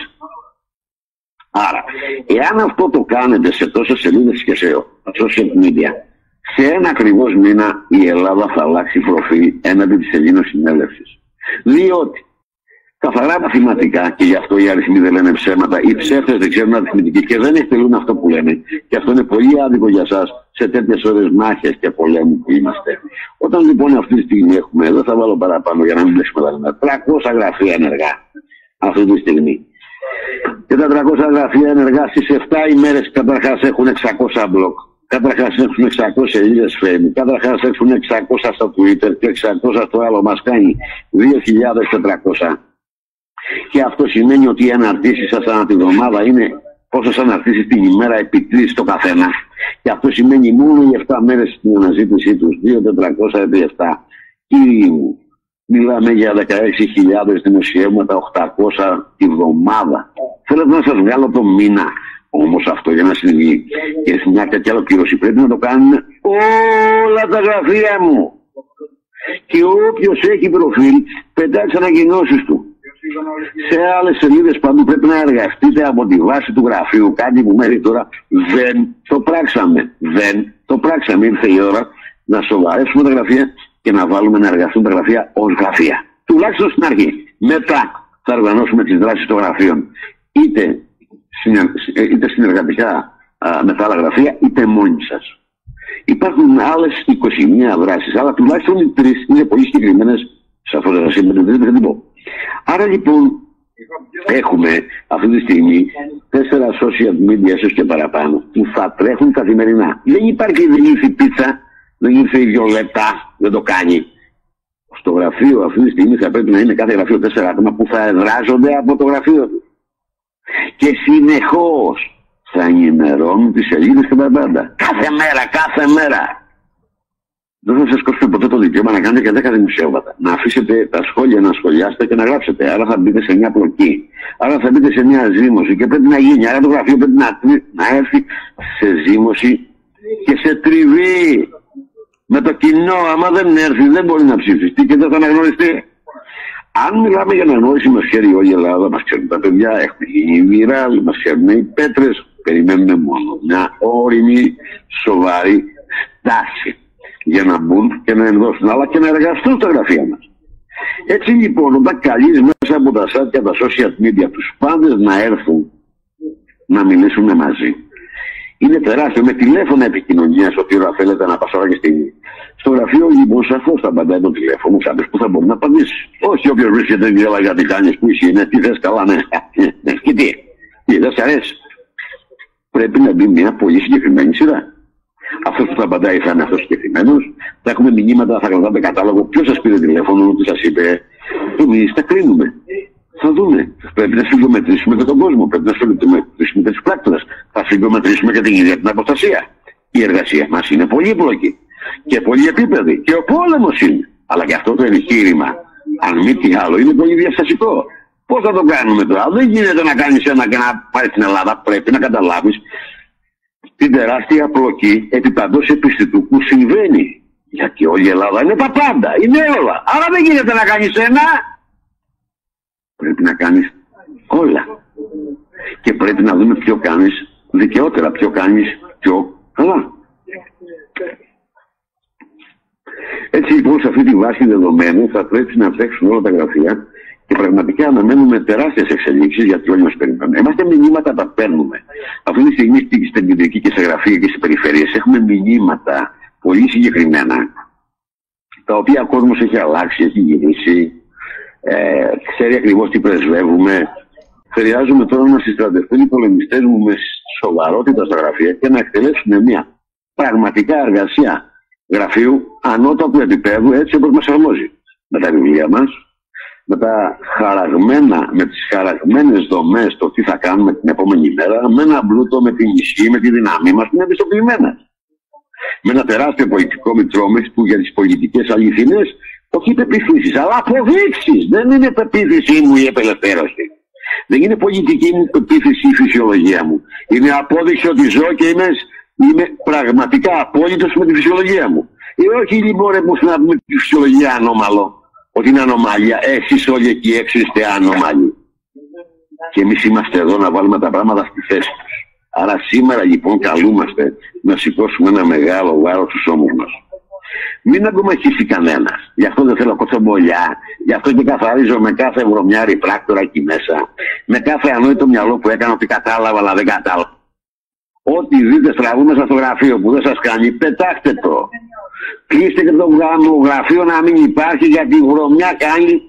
Άρα, εάν αυτό το κάνετε σε τόσες σελίδες και σε social media, σε ένα ακριβώς μήνα η Ελλάδα θα αλλάξει προφίλ έναντι της Ελλήνων Συνέλευσης. Διότι καθαρά μαθηματικά, και γι' αυτό οι αριθμοί δεν λένε ψέματα, οι ψεύτες δεν ξέρουν αριθμητική και δεν εκτελούν αυτό που λένε. Και αυτό είναι πολύ άδικο για σας σε τέτοιες ώρες μάχες και πολέμου που είμαστε. Όταν λοιπόν αυτή τη στιγμή έχουμε, δεν θα βάλω παραπάνω για να μην μπλέξουμε τα νούμερα, τριακόσια γραφεία ενεργά αυτή τη στιγμή. Και τα τριακόσια γραφεία ενεργά στις επτά ημέρες καταρχάς έχουν εξακόσια μπλοκ. Καταρχάς έχουν εξακόσιες σελίδες Facebook, καταρχάς έχουν εξακόσια στο Twitter και εξακόσια στο άλλο, μας κάνει δύο χιλιάδες τετρακόσια. Και αυτό σημαίνει ότι οι αναρτήσεις σας ανά τη βδομάδα είναι πόσες αναρτήσεις την ημέρα επί τρεις το καθένα. Και αυτό σημαίνει μόνο οι επτά μέρες στην αναζήτησή τους, δύο χιλιάδες τετρακόσια επί επτά. Κύριοι μου, μιλάμε για δεκαέξι χιλιάδες δημοσιεύματα, οκτακόσια τη βδομάδα. Θέλω να σας βγάλω το μήνα. Όμως αυτό για να συμβεί και σε μια τέτοια ολοκλήρωση πρέπει να το κάνουν όλα τα γραφεία μου. Και όποιος έχει προφίλ πετάει τις ανακοινώσεις του. Σε άλλες σελίδες παντού πρέπει να εργαστείτε από τη βάση του γραφείου, κάτι που μέχρι τώρα δεν το πράξαμε. Δεν το πράξαμε. Ήρθε η ώρα να σοβαρεύσουμε τα γραφεία και να βάλουμε να εργαστούν τα γραφεία ως γραφεία. Τουλάχιστον στην αρχή. Μετά θα οργανώσουμε τις δράσεις των γραφείων. Είτε είτε συνεργατικά α, με τα άλλα γραφεία, είτε μόνοι σας. Υπάρχουν άλλες είκοσι μία δράσεις, αλλά τουλάχιστον οι τρεις είναι πολύ συγκεκριμένες. Σαφώς θα σας είπα, δεν θα την πω. Άρα λοιπόν, έχουμε αυτή τη στιγμή τέσσερα social media, ίσως και παραπάνω, που θα τρέχουν καθημερινά. Δεν υπάρχει, δεν ήρθε η πίτσα, δεν ήρθε η Βιολέτα, δεν το κάνει. Στο γραφείο αυτή τη στιγμή θα πρέπει να είναι κάθε γραφείο τέσσερα άτομα που θα εδράζονται από το γραφείο του. Και συνεχώς θα ενημερώνουν τις σελίδες και τα πάντα. Κάθε μέρα, κάθε μέρα. Δεν θα σας κόψουμε ποτέ το δικαίωμα να κάνετε και δέκα δημοσιεύματα. Να αφήσετε τα σχόλια να σχολιάσετε και να γράψετε. Άρα θα μπείτε σε μια πλοκή. Άρα θα μπείτε σε μια ζήμωση και πρέπει να γίνει. Άρα το γραφείο πρέπει να, να έρθει σε ζήμωση και σε τριβή με το κοινό. Άμα δεν έρθει, δεν μπορεί να ψηφιστεί και δεν θα αναγνωριστεί. Αν μιλάμε για αναγνώριση, μας ξέρει όλη η Ελλάδα, μας ξέρουν τα παιδιά, έχουν γίνει οι μοιράλοι, μας ξέρουν οι πέτρες. Περιμένουμε μόνο μια όριμη, σοβαρή τάση για να μπουν και να ενδώσουν, αλλά και να εργαστούν στα γραφεία μας. Έτσι λοιπόν, όταν καλείς μέσα από τα site και τα social media τους πάντες να έρθουν να μιλήσουν μαζί, είναι τεράστιο. Με τηλέφωνα επικοινωνίας, ό,τι ώρα θέλετε να πας ώρα και στιγμή. Στο γραφείο λοιπόν σαφώς θα απαντάει το τηλέφωνο, κάποιος που θα μπορεί να απαντήσει. Όχι όποιος βρίσκεται και έλα γιατί κάνεις, που είσαι, είναι, τι θες, καλά, ναι. Και τι, τι δεν σ' αρέσει. Πρέπει να μπει μια πολύ συγκεκριμένη σειρά. Αυτός που θα απαντάει θα είναι αυτός συγκεκριμένος. Θα έχουμε μηνύματα, θα κρατάμε κατάλογο. Ποιος σας πήρε τηλέφωνο, τι σας είπε. Εμείς τα κρίνουμε. Θα δούμε. Πρέπει να σφιγγομετρήσουμε και τον κόσμο. Πρέπει να σφιγγομετρήσουμε και τους πράκτορες. Θα σφιγγομετρήσουμε και την ίδια την αποστασία. Η εργασία μας είναι πολύπλοκη και πολυεπίπεδη. Και ο πόλεμος είναι. Αλλά και αυτό το εγχείρημα, αν μη τι άλλο, είναι πολύ διαστασικό. Πώς θα το κάνουμε τώρα? Δεν γίνεται να κάνεις ένα και να πάρεις στην Ελλάδα. Πρέπει να καταλάβεις την τεράστια πλοκή επί παντός επιστητού που συμβαίνει. Γιατί όλη η Ελλάδα είναι τα πάντα, είναι όλα. Άρα δεν γίνεται να κάνεις ένα. Πρέπει να κάνεις όλα. Και πρέπει να δούμε ποιο κάνεις δικαιότερα, ποιο κάνεις πιο καλά. Έτσι λοιπόν, σε αυτή τη βάση δεδομένου θα πρέπει να φτιάξουν όλα τα γραφεία. Και πραγματικά αναμένουμε τεράστιες εξελίξεις γιατί όλοι μας περιμένουν. Είμαστε μηνύματα τα παίρνουμε. Αυτή τη στιγμή στην κεντρική και σε γραφεία και σε περιφέρειες έχουμε μηνύματα πολύ συγκεκριμένα, τα οποία ο κόσμος έχει αλλάξει, έχει γυρίσει, ε, ξέρει ακριβώς τι πρεσβεύουμε. Χρειάζομαι τώρα να συστρατευτούν οι πολεμιστές μου με σοβαρότητα στα γραφεία και να εκτελέσουν μια πραγματικά εργασία γραφείου ανώτατου επίπεδου, έτσι όπως μας αρμόζει. Με τα βιβλία μας, με, τα χαραγμένα, με τις χαραγμένες δομές το τι θα κάνουμε την επόμενη μέρα, με ένα μπλούτο, με την ισχύ, με τη δύναμή μας που είναι επιστοποιημένα. Με ένα τεράστιο πολιτικό μητρόμες που για τις πολιτικές αληθινές, όχι πεπιθήσεις, αλλά αποδείξεις. Δεν είναι πεποίθησή μου η απελευθέρωση. Δεν είναι πολιτική μου πεποίθηση η φυσιολογία μου. Είναι απόδειξη ότι ζω και είμαι, είμαι πραγματικά απόλυτος με τη φυσιολογία μου. Ή όχι λοιπόν ρε, που να πούμε τη φυσιολογία ανώμαλο. Ότι είναι ανομάλια. Εσείς όλοι εκεί έξω είστε ανομάλοι. Και εμείς είμαστε εδώ να βάλουμε τα πράγματα στη θέση τους. Άρα σήμερα λοιπόν καλούμαστε να σηκώσουμε ένα μεγάλο βάρος στους ώμους μας. Μην αγκομαχήσει κανένας. Γι' αυτό δεν θέλω κοτσομπολιά. Γι' αυτό και καθαρίζω με κάθε βρωμιάρη πράκτορα εκεί μέσα. Με κάθε ανόητο μυαλό που έκανα ότι κατάλαβα αλλά δεν κατάλαβα. Ό,τι δείτε στραβού μέσα στο γραφείο που δεν σας κάνει, πετάχτε το. Κλείστε και το γραφείο να μην υπάρχει γιατί η βρωμιά κάνει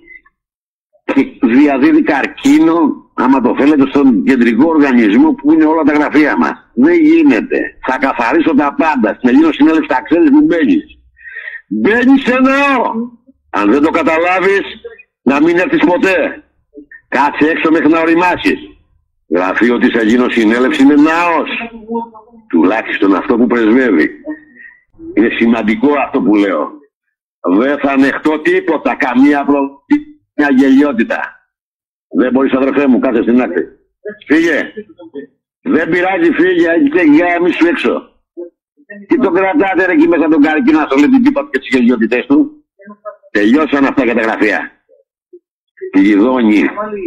και διαδίδει καρκίνο, άμα το θέλετε, στον κεντρικό οργανισμό που είναι όλα τα γραφεία μας. Δεν γίνεται. Θα καθαρίσω τα πάντα. Στην Ελλήνο συνέλευση τα ξέρεις που μπαίνεις. Μπαίνεις εννοώ. Αν δεν το καταλάβεις, να μην έρθεις ποτέ. Κάτσε έξω μέχρι να οριμάσεις. Γραφείο της Ελλήνος συνέλευση είναι ναός. Τουλάχιστον αυτό που πρεσβεύει. Είναι σημαντικό αυτό που λέω. Δεν θα ανεχτώ τίποτα, καμία προ... μια γελιότητα. Δεν μπορείς αδερφέ μου, κάτσε στην άκρη. Φύγε. Δεν πειράζει, φύγε, και για μη σου έξω. Τι τον κρατάτε ρε εκεί μέσα τον καρκίνο να σου λέει την τύπα και τις γελιότητες του. Τελειώσαν αυτά για τα γραφεία. Γιδώνει.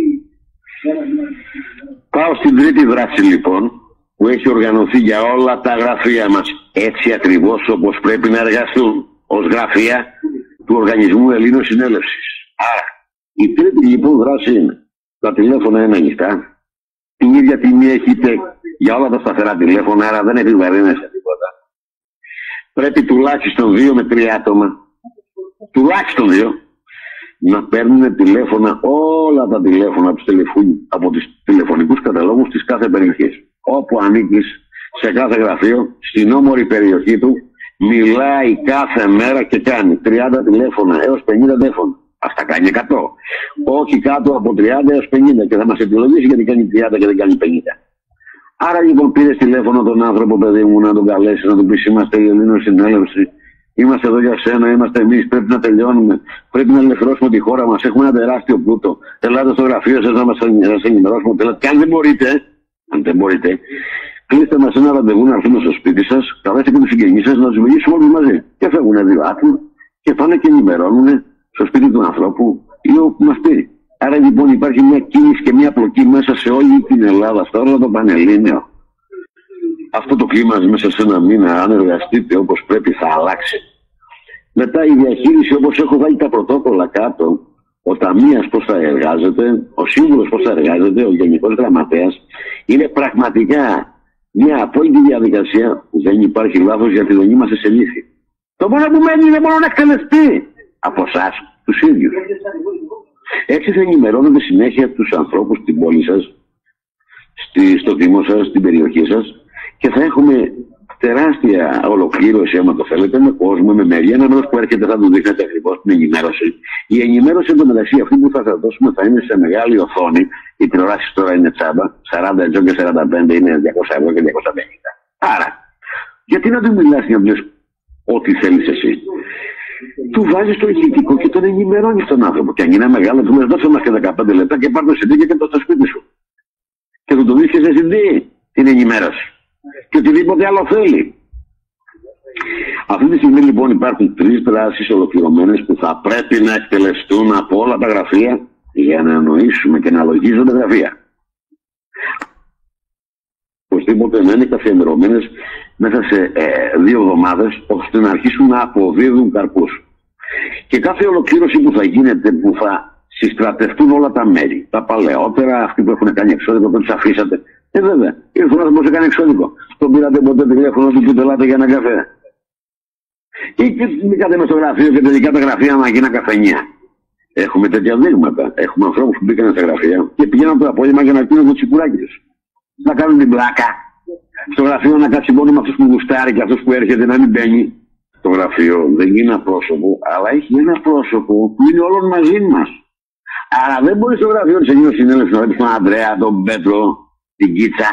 Πάω στην τρίτη δράση λοιπόν, που έχει οργανωθεί για όλα τα γραφεία μας έτσι ακριβώς όπως πρέπει να εργαστούν ως γραφεία του Οργανισμού Ελλήνων Συνέλευσης. Άρα, η τρίτη λοιπόν δράση είναι τα τηλέφωνα είναι ανοιχτά. Την ίδια τιμή έχετε για όλα τα σταθερά τηλέφωνα, άρα δεν επιβαρύνεσαι τίποτα. Πρέπει τουλάχιστον δύο με τρία άτομα, τουλάχιστον δύο, να παίρνουν τηλέφωνα, όλα τα τηλέφωνα από τους, από τους τηλεφωνικούς καταλόγους της κάθε περιοχής. Όπου ανήκεις σε κάθε γραφείο, στην όμορφη περιοχή του, μιλάει κάθε μέρα και κάνει τριάντα τηλέφωνα έως πενήντα τηλέφωνα. Αυτά κάνει εκατό. Όχι κάτω από τριάντα έως πενήντα και θα μας επιλογίσει γιατί κάνει τριάντα και δεν κάνει πενήντα. Άρα λοιπόν πήρες τηλέφωνο τον άνθρωπο, παιδί μου, να τον καλέσει, να του πεις είμαστε η Ελλήνων Συνέλευση Είμαστε εδώ για σένα, είμαστε εμείς. Πρέπει να τελειώνουμε. Πρέπει να ελευθερώσουμε τη χώρα μας. Έχουμε ένα τεράστιο πλούτο. Ελάτε στο γραφείο σας να μας ενημερώσουμε. Και αν δεν μπορείτε, αν δεν μπορείτε, κλείστε μας ένα ραντεβού να έρθουμε στο σπίτι σας, καλέστε και τους συγγενείς σας να τους μιλήσουμε όλους μαζί. Και φεύγουν δύο άτομα και πάνε και ενημερώνουν στο σπίτι του ανθρώπου ή όπου μας πει. Άρα λοιπόν υπάρχει μια κίνηση και μια πλοκή μέσα σε όλη την Ελλάδα, στα όλα το Πανελλήνιο. Αυτό το κλίμα μέσα σε ένα μήνα, αν εργαστείτε όπως πρέπει, θα αλλάξει. Μετά η διαχείριση, όπως έχω βάλει τα πρωτόκολλα κάτω, ο ταμείας πώς θα εργάζεται, ο σύμβουλος πώς θα εργάζεται, ο γενικός γραμματέας, είναι πραγματικά μια απόλυτη διαδικασία. Δεν υπάρχει λάθος γιατί δεν είμαστε σε λύθη. Το μόνο που μένει είναι μόνο να εκτελεστεί από εσάς, τους ίδιους. Έτσι θα ενημερώνετε συνέχεια τους ανθρώπους στην πόλη σας, στη, στο Δήμο σας, στην περιοχή σας και θα έχουμε τεράστια ολοκλήρωση, άμα το θέλετε, με κόσμο, με μεριά. Ένα μέρος που έρχεται θα του δείχνετε ακριβώς την ενημέρωση. Η ενημέρωση εντωμεταξύ αυτή που θα σας δώσουμε θα είναι σε μεγάλη οθόνη. Οι τηλεοράσεις τώρα είναι τσάμπα, σαράντα ευρώ και σαράντα πέντε είναι διακόσια ευρώ και διακόσια πενήντα. Άρα, γιατί να του μιλάς για να του ό,τι θέλεις εσύ. Του βάζεις το ηχητικό και τον ενημερώνεις τον άνθρωπο. Και αν είναι μεγάλο, του λες δώσε μας και δεκαπέντε λεπτά και πάρ' το σι ντι και το στο σπίτι σου. Και του το δεις και σε σι ντι την ενημέρωση. Και οτιδήποτε άλλο θέλει. Αυτή τη στιγμή λοιπόν υπάρχουν τρεις δράσεις ολοκληρωμένες που θα πρέπει να εκτελεστούν από όλα τα γραφεία για να εννοήσουμε και να λογίζονται γραφεία. Οπωσδήποτε να είναι καθιερωμένες μέσα σε ε, δύο εβδομάδες ώστε να αρχίσουν να αποδίδουν καρπούς. Και κάθε ολοκλήρωση που θα γίνεται, που θα συστρατευτούν όλα τα μέρη, τα παλαιότερα, αυτοί που έχουν κάνει εξώδικο, που τους αφήσατε. Ε, βέβαια, ήρθε να πώς κάνει εξώδικο. Τον πήρατε ποτέ τηλέφωνο του που τελάτε για ένα καφέ. Ή και μπήκατε μες στο γραφείο και τελικά τα γραφεία να γίνουν καφενεία. Έχουμε τέτοια δείγματα. Έχουμε ανθρώπους που μπήκαν στα γραφεία και πηγαίναν το απόγευμα για να πίνουν το τσιπουράκι τους. Να κάνουν την πλάκα. Στο γραφείο να κάτσει μόνο με αυτούς που γουστάρει και αυτούς που έρχεται να μην μπαίνει. Το γραφείο δεν είναι πρόσωπο, αλλά έχει ένα πρόσωπο που είναι όλων μαζί μας. Άρα δεν μπορεί στο γραφείο της Αιγύρω Συνέλευσης να βρει τον Ανδρέα, τον Πέτρο, την Κίτσα.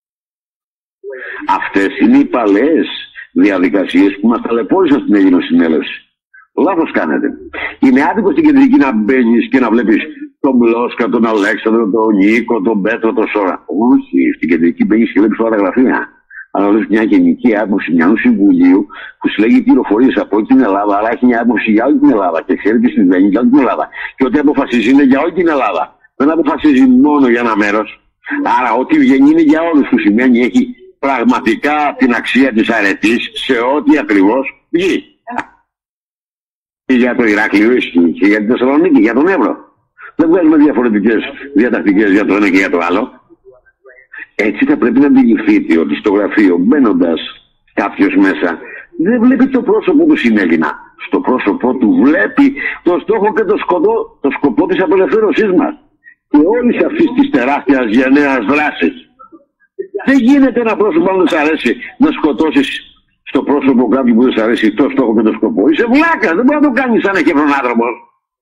Αυτές είναι οι παλαιές διαδικασίες που μας ταλαιπώρησαν στην Αιγύρω Συνέλευση. Λάθος κάνετε. Είναι άδικο στην κεντρική να μπαίνεις και να βλέπεις τον Μπλόσκα, τον Αλέξανδρο, τον Νίκο, τον Πέτρο, τον Σόρα. Όχι, στην κεντρική μπαίνεις και βλέπεις όλα τα γραφεία. Αλλά βλέπεις μια γενική άποψη μιανού συμβουλίου που συλλέγει πληροφορίες από όλη την Ελλάδα, αλλά έχει μια άποψη για όλη την Ελλάδα και ξέρει τι συμβαίνει για όλη την Ελλάδα. Και ό,τι αποφασίζει είναι για όλη την Ελλάδα. Δεν αποφασίζει μόνο για ένα μέρος. Άρα, ό,τι βγαίνει είναι για όλους, που σημαίνει έχει πραγματικά την αξία της αρετής σε ό,τι ακριβώς βγει. Και για το Ηράκλειο ισχύει και για την Θεσσαλονίκη, για τον Εύρο. Δεν βγάζουμε διαφορετικές διατακτικές για το ένα και για το άλλο. Έτσι θα πρέπει να αντιληφθείτε ότι στο γραφείο, μπαίνοντας κάποιος μέσα, δεν βλέπει το πρόσωπο του συνέλληνα. Στο πρόσωπό του βλέπει το στόχο και το, σκοπό, το σκοπό της απελευθέρωσής μας. Και όλης αυτής της τεράστιας γενναίας δράσης. Δεν γίνεται ένα πρόσωπο αν δεν σ' αρέσει να σκοτώσεις στο πρόσωπο κάποιου που δεν σ' αρέσει το στόχο και το σκοπό. Είσαι βλάκα, δεν μπορεί να το κάνεις σαν εκέφρον άνθρωπος.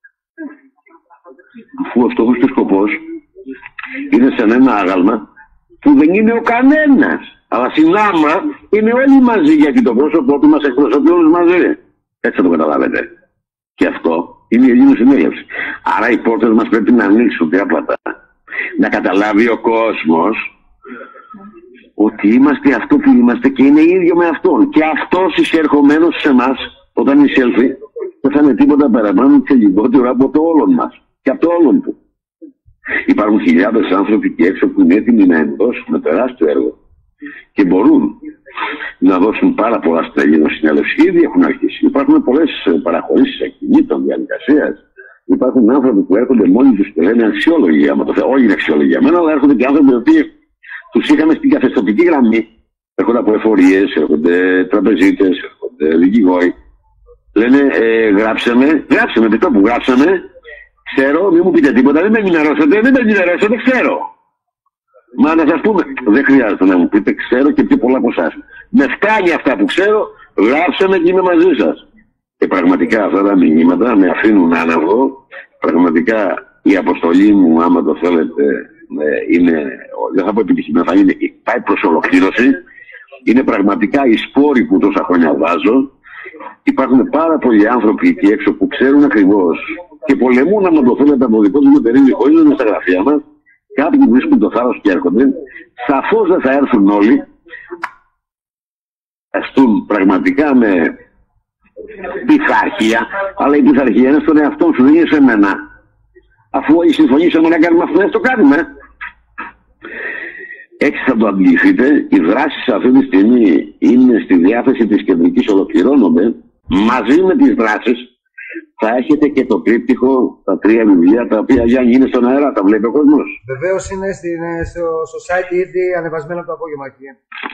Αφού ο στόχος και ο σκοπός είναι σαν ένα άγαλμα που δεν είναι ο κανένας. Αλλά συνάμα είναι όλοι μαζί, γιατί το πρόσωπό του μας εκπροσωπεί όλους μαζί. Έτσι θα το καταλάβετε. Και αυτό είναι η Αιγύρω Συνέλευση. Άρα οι πόρτες μας πρέπει να ανοίξουν διάπλατα. Να καταλάβει ο κόσμος ότι είμαστε αυτό που είμαστε και είναι ίδιο με αυτόν. Και αυτός εισερχομένος σε εμάς, όταν εισέλθει, δεν θα είναι τίποτα παραπάνω και λιγότερο από το όλον μας. Και από το όλον του. Υπάρχουν χιλιάδες άνθρωποι και έξω που είναι έτοιμοι να ενδώσουν τεράστιο έργο. Και μπορούν να δώσουν πάρα πολλά στην Αιγύρω Συνέλευση. Ήδη έχουν αρχίσει. Υπάρχουν πολλές παραχωρήσεις ακινήτων, διαδικασίας. Υπάρχουν άνθρωποι που έρχονται μόνοι τους και λένε αξιόλογοι, άμα το θέλω. Όχι είναι αξιόλογοι για μένα, αλλά έρχονται και άνθρωποι που τους είχαμε στην καθεστωτική γραμμή. Έρχονται από εφορίες, έρχονται τραπεζίτες, έρχονται δικηγόροι. Λένε ε, γράψε με, γράψε με, πιστό που γράψαμε. Ξέρω, μην μου πείτε τίποτα, δεν με ενημερώσετε, δεν με ενημερώσετε, ξέρω. Μα να σας πούμε, δεν χρειάζεται να μου πείτε, ξέρω και πιο πολλά από εσάς. Με φτάνει αυτά που ξέρω, γράψτε με και είμαι μαζί σας. Και πραγματικά αυτά τα μηνύματα με αφήνουν άναυδο. Πραγματικά η αποστολή μου, άμα το θέλετε, είναι, δεν θα πω επιτυχημένη, θα είναι, πάει προς ολοκλήρωση. Είναι πραγματικά οι σπόροι που τόσα χρόνια βάζω. υπάρχουν πάρα πολλοί άνθρωποι εκεί έξω που ξέρουν ακριβώς και πολεμούν άμα το θέλετε από δικό τους μετερίζει, χωρίς να είναι στα γραφεία μας. Κάποιοι βρίσκουν το θάρρος και έρχονται. Σαφώς δεν θα έρθουν όλοι. Αστούν πραγματικά με πειθαρχία, αλλά η πειθαρχία είναι στον εαυτό σου, δεν είναι σε μένα. Αφού όλοι συμφωνήσαμε να κάνουμε αυτό, το κάνουμε. Έτσι θα το αντιληφθείτε. Οι δράσεις αυτή τη στιγμή είναι στη διάθεση της κεντρικής, ολοκληρώνονται. Μαζί με τις δράσεις θα έχετε και το τρίπτυχο, τα τρία βιβλία τα οποία Γιάννη είναι στον αέρα, τα βλέπει ο κόσμος. Βεβαίως είναι στην, στο, στο site ήδη ανεβασμένο από το απόγευμα εκεί.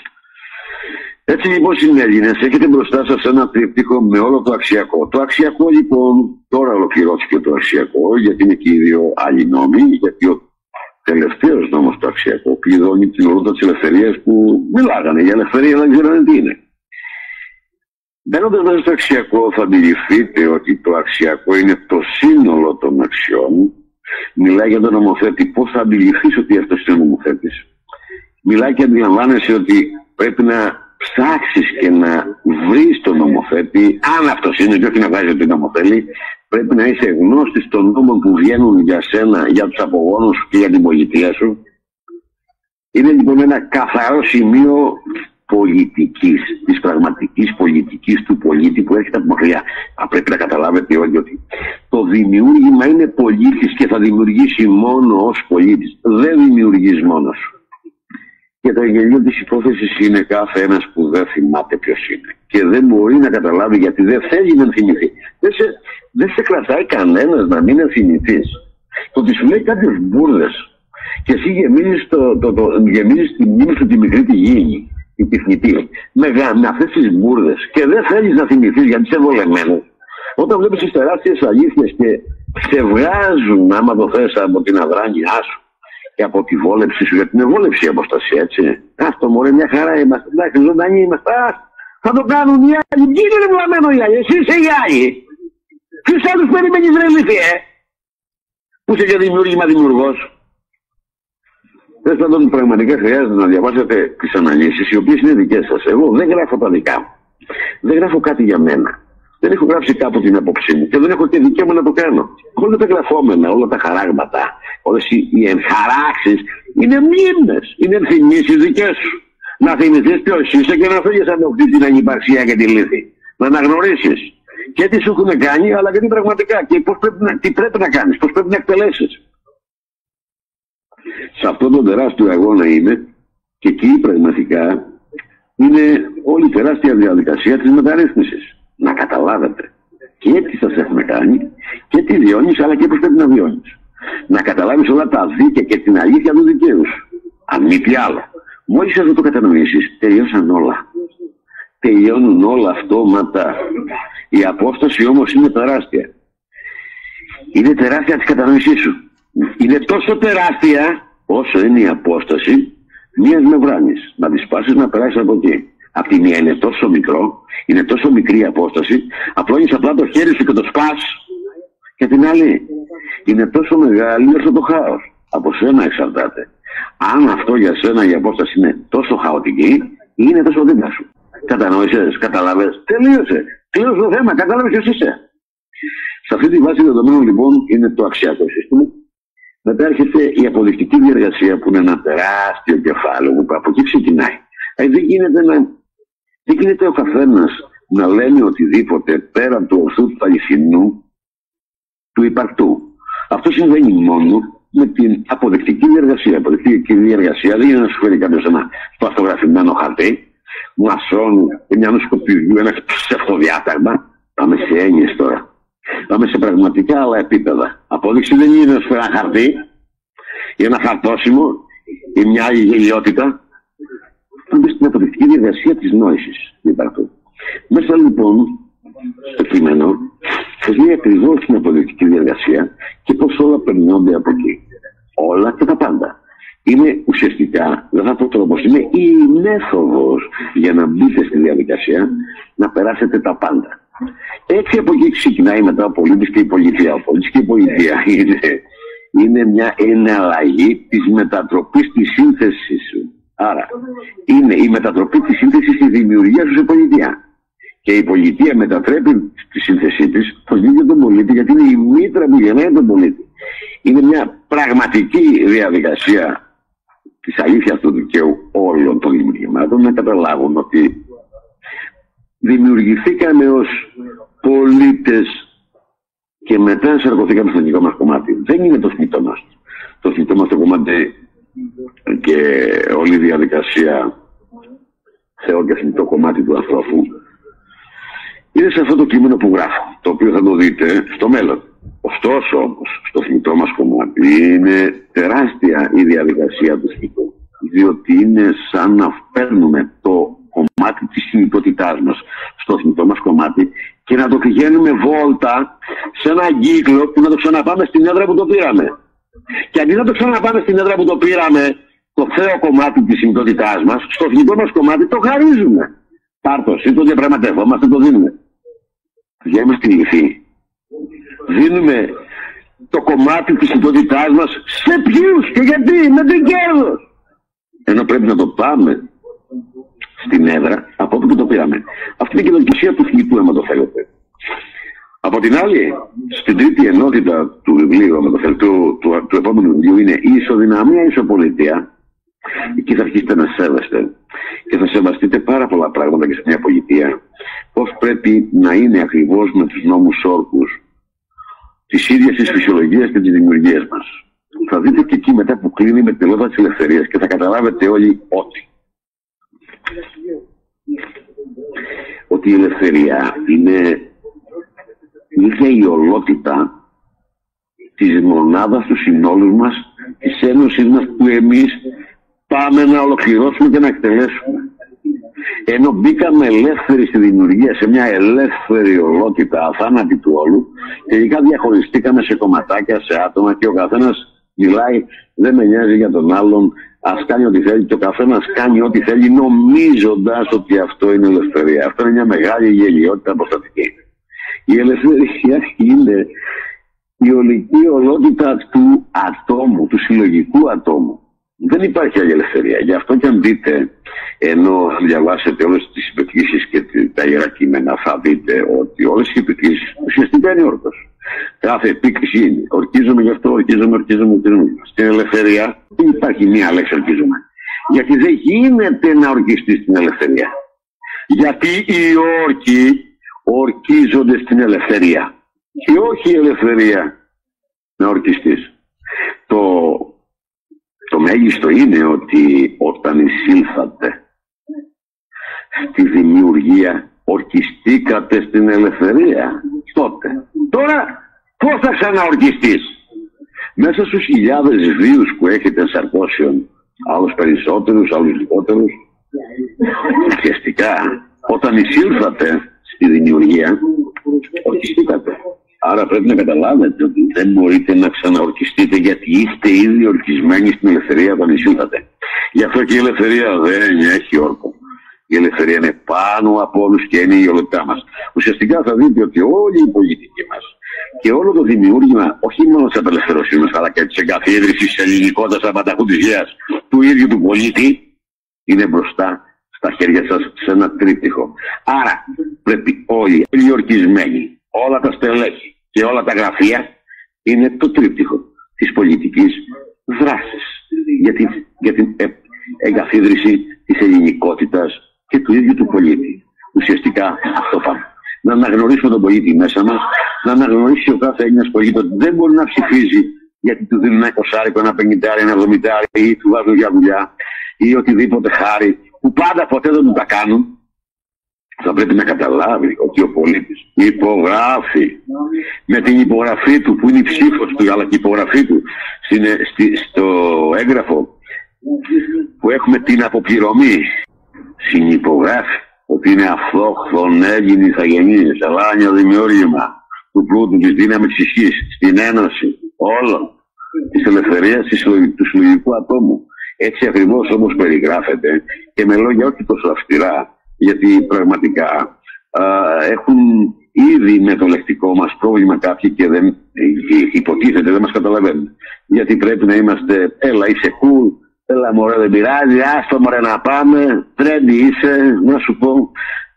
Έτσι λοιπόν συνέλληνες, έχετε μπροστά σας ένα τρίπτυχο με όλο το αξιακό. Το αξιακό λοιπόν τώρα ολοκληρώθηκε το αξιακό, γιατί είναι και οι δύο άλλοι νόμοι, γιατί ο τελευταίος νόμος το αξιακό κλειδώνει την ορότα της ελευθερίας που μιλάγανε για ελευθερία, δεν ξέρανε τι είναι. Μπαίνοντας μέσα στο αξιακό θα αντιληφθείτε ότι το αξιακό είναι το σύνολο των αξιών. Μιλάει για τον νομοθέτη, πώς θα αντιληφθείς ότι αυτός είναι ο νομοθέτης. Μιλάει και αντιλαμβάνεσαι ότι πρέπει να ψάξεις και να βρεις τον νομοθέτη, αν αυτός είναι και όχι να βγάζει ότι νομοθέλει. Πρέπει να είσαι γνώστης των νόμων που βγαίνουν για σένα, για τους απογόνους σου και για την πολιτεία σου. Είναι λοιπόν ένα καθαρό σημείο πολιτικής, της πραγματικής πολιτικής του πολίτη που έρχεται από μακριά. Θα πρέπει να καταλάβετε όλοι ότι το δημιούργημα είναι πολίτης και θα δημιουργήσει μόνο ως πολίτης. Δεν δημιουργείς μόνος. Και το γελίο της υπόθεσης είναι κάθε ένας που δεν θυμάται ποιος είναι. Και δεν μπορεί να καταλάβει γιατί δεν θέλει να θυμηθεί. Δεν σε, δεν σε κρατάει κανένας να μην ενθυμηθείς. Το ότι σου λέει κάποιες μπουρδες και εσύ γεμίζεις, το, το, το, γεμίζεις τη μνήμη σου τη μικρή τη γήινη, τη τυφνητή, με, με αυτές τις μπουρδες και δεν θέλεις να θυμηθείς γιατί είσαι βολεμένος. Όταν βλέπεις τις τεράστιες αλήθειες και σε βγάζουν, άμα το θες, από την αδράνειά σου και από τη βόλεψη σου, γιατί είναι βόλεψη η αποστασία, έτσι. Αυτό μωρέ, μια χαρά είμαστε. Εντάξει, ζωντανοί είμαστε. Α, θα το κάνουν οι άλλοι. Ποιοι είναι βλαμμένο οι άλλοι, εσύ είσαι οι άλλοι. Ποιους άλλους περιμένεις ρε λυθή, ε? Που είσαι και δημιούργημα δημιουργός. Τέλος πάντων, πραγματικά χρειάζεται να διαβάσετε τις αναλύσεις, οι οποίες είναι δικές σας. Εγώ δεν γράφω τα δικά μου. Δεν γράφω κάτι για μένα. Δεν έχω γράψει κάπου την απόψη μου και δεν έχω και δικαίωμα να το κάνω. Όλα τα γραφόμενα, όλα τα χαράγματα, όλες οι ενχαράξεις είναι μνήμες, είναι ενθυμίσεις δικές σου. Να θυμηθείς ποιος είσαι και να φύγεις από αυτή την ανυπαρξία και τη λύθη. Να αναγνωρίσεις και τι σου έχουν κάνει, αλλά και τι πραγματικά και πώς πρέπει να, τι πρέπει να κάνεις, πώς πρέπει να εκτελέσεις. Σε αυτόν τον τεράστιο αγώνα είμαι και εκεί πραγματικά είναι όλη η τεράστια διαδικασία της μεταρρύθμισης. Να καταλάβετε και τι σας έχουμε κάνει και τι βιώνεις, αλλά και πώς πρέπει να βιώνεις. Να καταλάβεις όλα τα δίκαια και την αλήθεια του δικαίου σου. Αν μη τι άλλο. Μόλις αυτό το κατανοήσεις, τελειώσαν όλα. Τελειώνουν όλα αυτόματα. Η απόσταση όμως είναι τεράστια. Είναι τεράστια της κατανοήσής σου. Είναι τόσο τεράστια όσο είναι η απόσταση μιας μεμβράνης. Να τη σπάσεις να περάσεις από εκεί. Απ' τη μία είναι τόσο μικρό, είναι τόσο μικρή η απόσταση, απλώνεις απλά το χέρι σου και το σπάς. Και την άλλη είναι τόσο μεγάλη όσο το χάος. Από σένα εξαρτάται. Αν αυτό για σένα η απόσταση είναι τόσο χαοτική ή είναι τόσο δίπλα σου. Κατανόησες, καταλάβες, τελείωσε. Τελείωσε το θέμα, κατάλαβες ποιος είσαι. Σε αυτή τη βάση δεδομένων λοιπόν είναι το αξιακό σύστημα. Μετά έρχεται η αποδεικτική διεργασία που είναι ένα τεράστιο κεφάλαιο που από εκεί ξεκινάει. Ε, δεν γίνεται να... Δεν γίνεται ο καθένας να λένε οτιδήποτε πέραν του ορθού του αληθινού του υπαρκτού. Αυτό συμβαίνει μόνο με την αποδεκτική διεργασία. Η αποδεκτική διεργασία δεν είναι να σου φέρει κάποιος ένα σπαστογραφημένο χαρτί, μασόν, μια νοσκοπηδιού, ένα ψευτοδιάταγμα. Πάμε σε έννοιες τώρα. Πάμε σε πραγματικά άλλα επίπεδα. Απόδειξη δεν είναι να σου φέρει ένα χαρτί ή ένα χαρτόσημο ή μια άλλη γελιότητα. Πάμε στην αποδεικτική διεργασία της νόησης του υπαρκτού. Μέσα λοιπόν στο κείμενο σας λέει ακριβώς την αποδεικτική διεργασία και πώς όλα περνιόνται από εκεί. Όλα και τα πάντα. Είναι ουσιαστικά, δεν θα πω τρόπος, είναι η μέθοδος για να μπείτε στη διαδικασία να περάσετε τα πάντα. Έτσι από εκεί ξεκινάει μετά ο πολίτης και η πολιτεία. Ο πολίτης και η πολιτεία είναι, είναι μια εναλλαγή της μετατροπής της σύνθεσης σου. Άρα, είναι η μετατροπή της σύνθεσης στη δημιουργία σου σε πολιτεία. Και η πολιτεία μετατρέπει τη σύνθεσή της στον ίδιο τον πολίτη, γιατί είναι η μήτρα που γεννάει τον πολίτη. Είναι μια πραγματική διαδικασία της αλήθειας του δικαίου όλων των δημιουργημάτων να καταλάβουν ότι δημιουργηθήκαμε ως πολίτες και μετά ενσαρκωθήκαμε στο εθνικό μας κομμάτι. Δεν είναι το θνητό μας. Το θνητό μας το κομμάτι και όλη η διαδικασία Θεό και θνητό κομμάτι του ανθρώπου είναι σε αυτό το κείμενο που γράφω, το οποίο θα το δείτε στο μέλλον. Ωστόσο, όμως, στο θνητό μας κομμάτι είναι τεράστια η διαδικασία του θνητού, διότι είναι σαν να φέρνουμε το κομμάτι της θνητότητάς μας στο θνητό μας κομμάτι και να το πηγαίνουμε βόλτα σε έναν κύκλο που να το ξαναπάμε στην έδρα που το πήραμε. Και αντί να το ξαναπάμε στην έδρα που το πήραμε, το θέο κομμάτι της θνητότητάς μας, στο θνητό μας κομμάτι το χαρίζουμε. Πάρτο, ή το διαπραγματευόμαστε, το δίνουμε. Για είμαστε λυθοί. Δίνουμε το κομμάτι της θνητότητάς μας σε ποιους και γιατί, με τι κέρδος. Ενώ πρέπει να το πάμε στην έδρα από όπου το πήραμε. Αυτή είναι και η δοκισία του θνητού, άμα το θέλετε. Από την άλλη, στην τρίτη ενότητα του βιβλίου, άμα το θέλετε, του, του, του επόμενου βιβλίου, είναι η ισοδυναμία, η ισοπολιτεία. Εκεί θα αρχίσετε να σέβεστε και θα σεβαστείτε πάρα πολλά πράγματα και σε μια πολιτεία. Πώς πρέπει να είναι ακριβώς με τους νόμους όρκους της ίδιας της φυσιολογίας και της δημιουργίας μας. Θα δείτε και εκεί μετά που κλείνει με τη τελώδα της ελευθερίας και θα καταλάβετε όλοι ότι ότι η ελευθερία είναι η ίδια η ολότητα της μονάδας του συνόλου μας, της ένωσης μας που εμείς πάμε να ολοκληρώσουμε και να εκτελέσουμε. Ενώ μπήκαμε ελεύθεροι στη δημιουργία, σε μια ελεύθερη ολότητα, αθάνατη του όλου, τελικά διαχωριστήκαμε σε κομματάκια, σε άτομα και ο καθένας μιλάει, δεν με νοιάζει για τον άλλον, ας κάνει ό,τι θέλει και ο καθένας κάνει ό,τι θέλει, νομίζοντας ότι αυτό είναι ελευθερία. Αυτό είναι μια μεγάλη γελιότητα αποστατική. Η ελευθερία είναι η ολική ολότητα του ατόμου, του συλλογικού ατόμου. Δεν υπάρχει άλλη ελευθερία. Γι' αυτό και αν δείτε, ενώ αν διαβάσετε όλες τις υπεκκλήσεις και τα ιερά κείμενα, θα δείτε ότι όλες οι υπεκκλήσεις ουσιαστικά είναι όρκος. Κάθε επίκριση είναι ορκίζομαι γι' αυτό, ορκίζομαι, ορκίζομαι, ορκίζομαι. Στην ελευθερία δεν υπάρχει μία λέξη ορκίζομαι. Γιατί δεν γίνεται να ορκιστεί στην ελευθερία. Γιατί οι όρκοι ορκίζονται στην ελευθερία. Και όχι η ελευθερία να ορκιστείς. Το Το μέγιστο είναι ότι όταν εισήλθατε στη δημιουργία, ορκιστήκατε στην ελευθερία. Τότε. Τώρα πώς θα ξαναορκιστείς? Μέσα στους χιλιάδες βίους που έχετε ενσαρκώσεων, άλλους περισσότερους, άλλους λιγότερους, ουσιαστικά όταν εισήλθατε στη δημιουργία, ορκιστήκατε. Άρα πρέπει να καταλάβετε ότι δεν μπορείτε να ξαναορκιστείτε, γιατί είστε ήδη ορκισμένοι στην ελευθερία όταν εισήλθατε. Γι' αυτό και η ελευθερία δεν έχει όρκο. Η ελευθερία είναι πάνω από όλους και είναι η ολότητά μας. Ουσιαστικά θα δείτε ότι όλη η πολιτική μας και όλο το δημιούργημα, όχι μόνο της απελευθερωσής μας, αλλά και της εγκαθίδρυσης της ελληνικότητας απανταχού της γείας του ίδιου του πολίτη, είναι μπροστά στα χέρια σας σε ένα τρίπτυχο. Άρα πρέπει όλοι, όλοι οι ορκισμένοι, όλα τα στελέχη και όλα τα γραφεία είναι το τρίπτυχο της πολιτικής δράσης για την, για την ε, εγκαθίδρυση της ελληνικότητας και του ίδιου του πολίτη. Ουσιαστικά αυτό πάμε. Να αναγνωρίσουμε τον πολίτη μέσα μας, να αναγνωρίσει ο κάθε Έλληνας πολίτης ότι δεν μπορεί να ψηφίζει γιατί του δίνουν ένα εικοσάρικο, ένα πενηντάρι, ένα εβδομηντάρι ή του βάζουν για δουλειά ή οτιδήποτε χάρη που πάντα ποτέ δεν του τα κάνουν. Θα πρέπει να καταλάβει ότι ο πολίτης υπογράφει με την υπογραφή του που είναι η ψήφος του, αλλά και η υπογραφή του στη, στο έγγραφο που έχουμε την αποπληρωμή. Συνυπογράφει ότι είναι αυτόχθον Έλληνη ηθαγενής, αλάνιο δημιούργημα του πλούτου, της δύναμης της ισχύς, στην ένωση όλων, της ελευθερίας του συλλογικού ατόμου. Έτσι ακριβώς όμως περιγράφεται και με λόγια όχι τόσο αυστηρά, γιατί πραγματικά α, έχουν ήδη με το λεκτικό μας πρόβλημα κάποιοι και δεν υποτίθεται, δεν μας καταλαβαίνουν. Γιατί πρέπει να είμαστε, έλα είσαι cool, έλα μωρέ δεν πειράζει, άστο μωρέ να πάμε, τρέντι είσαι, να σου πω.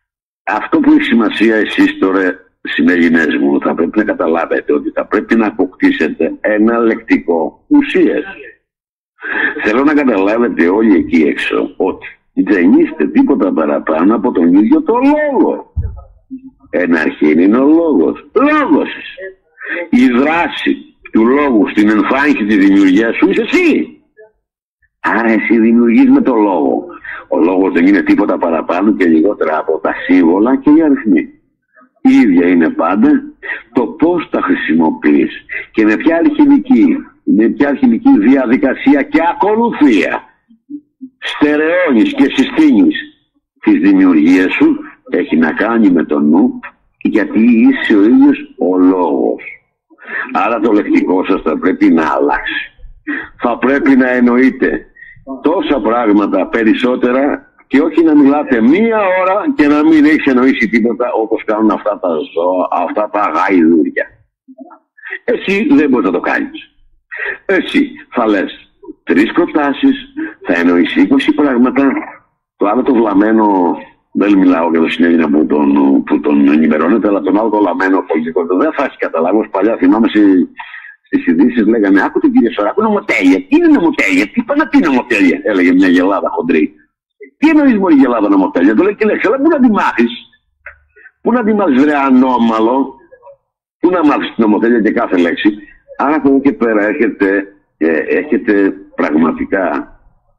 αυτό που έχει σημασία εσείς τώρα, συνέγινες μου, θα πρέπει να καταλάβετε ότι θα πρέπει να αποκτήσετε ένα λεκτικό ουσίες. Θέλω να καταλάβετε όλοι εκεί έξω ότι δεν είστε τίποτα παραπάνω από τον ίδιο το λόγο. Ένα αρχήν είναι ο λόγος. Λόγος. Η δράση του λόγου στην εμφάνιση της δημιουργίας σου είσαι εσύ. Άρα εσύ δημιουργείς με το λόγο. Ο λόγος δεν είναι τίποτα παραπάνω και λιγότερα από τα σύμβολα και οι αριθμοί. Η ίδια είναι πάντα το πώς τα χρησιμοποιείς και με ποια αλχημική, με ποια αλχημική διαδικασία και ακολουθία στερεώνεις και συστήνεις τις δημιουργίες σου έχει να κάνει με το νου, γιατί είσαι ο ίδιος ο λόγος. Άρα το λεκτικό σας θα πρέπει να αλλάξει. Θα πρέπει να εννοείτε τόσα πράγματα περισσότερα και όχι να μιλάτε μία ώρα και να μην έχεις εννοήσει τίποτα όπως κάνουν αυτά τα ζώα, αυτά τα γαϊδούρια. Εσύ δεν μπορείς να το κάνεις. Εσύ θα λες τρεις προτάσεις, θα εννοείς είκοσι πράγματα, το άλλο το βλαμμένο, δεν μιλάω για το συνέδριο που τον, που τον ενημερώνεται, αλλά τον άλλο το λαμμένο πολιτικό δεν θα έχει καταλάβει. Ως παλιά θυμάμαι στις ειδήσεις λέγανε, άκου την κυρία Σωράκου, νομοτέλεια. Τι είναι νομοτέλεια, τι πάνε τι νομοτέλεια, έλεγε μια γελάδα χοντρή. Τι εννοείς μόλι γελάδα νομοτέλεια, το λέει και λέξη, αλλά πού να τη μάθεις, πού να τη μάθεις βρε ανώμαλο, πού να μάθεις την νομοτέλεια και κάθε λέξη. Άρα από εδώ και πέρα έχετε, ε, έχετε πραγματικά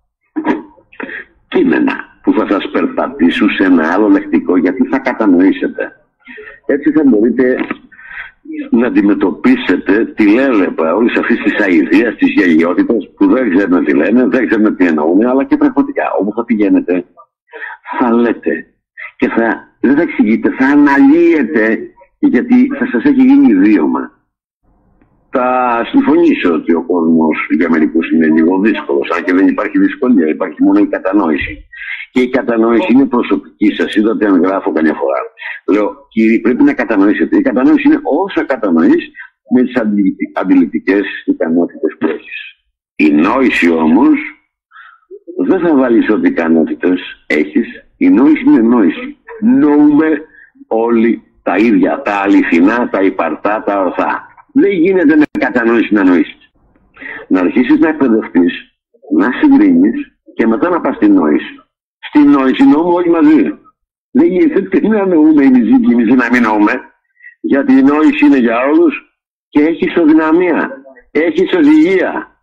κείμενα που θα σας περπατήσουν σε ένα άλλο λεκτικό, γιατί θα κατανοήσετε. Έτσι θα μπορείτε να αντιμετωπίσετε τη λέλεπα όλης αυτής της αηδίας, της γελιότητας που δεν ξέρουν τι λένε, δεν ξέρουν τι εννοούν, αλλά και πραγματικά όπου θα πηγαίνετε θα λέτε και θα, δεν θα εξηγείτε, θα αναλύετε, γιατί θα σας έχει γίνει ιδίωμα. Θα συμφωνήσω ότι ο κόσμος για μερικούς είναι λίγο δύσκολος, αν και δεν υπάρχει δυσκολία, υπάρχει μόνο η κατανόηση. Και η κατανόηση είναι προσωπική. Σας είδατε αν γράφω καμιά φορά. Λέω, κύριοι, πρέπει να κατανοήσετε. Η κατανόηση είναι όσα κατανοείς με τις αντιληπτικές ικανότητες που έχεις. Η νόηση όμως δεν θα βάλεις ό,τι ικανότητες έχεις. Η νόηση είναι νόηση. Νοούμε όλοι τα ίδια, τα αληθινά, τα υπαρτά, τα ορθά. Δεν γίνεται με κατανόηση να νοήσεις. Να αρχίσεις να εκπαιδευτείς, να συγκρίνεις και μετά να πας στην νόηση. Στην νόηση νοούμε όλοι μαζί. Δεν γίνεται να νοούμε οι μισοί και οι μισοί να μην νοούμε. Γιατί η νόηση είναι για όλους και έχει ισοδυναμία, έχει ισοζυγία.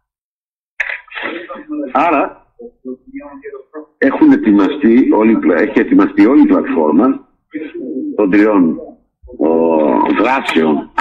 Άρα έχουν ετοιμαστεί όλη, έχει ετοιμαστεί όλη η πλατφόρμα των τριών ο, δράσεων,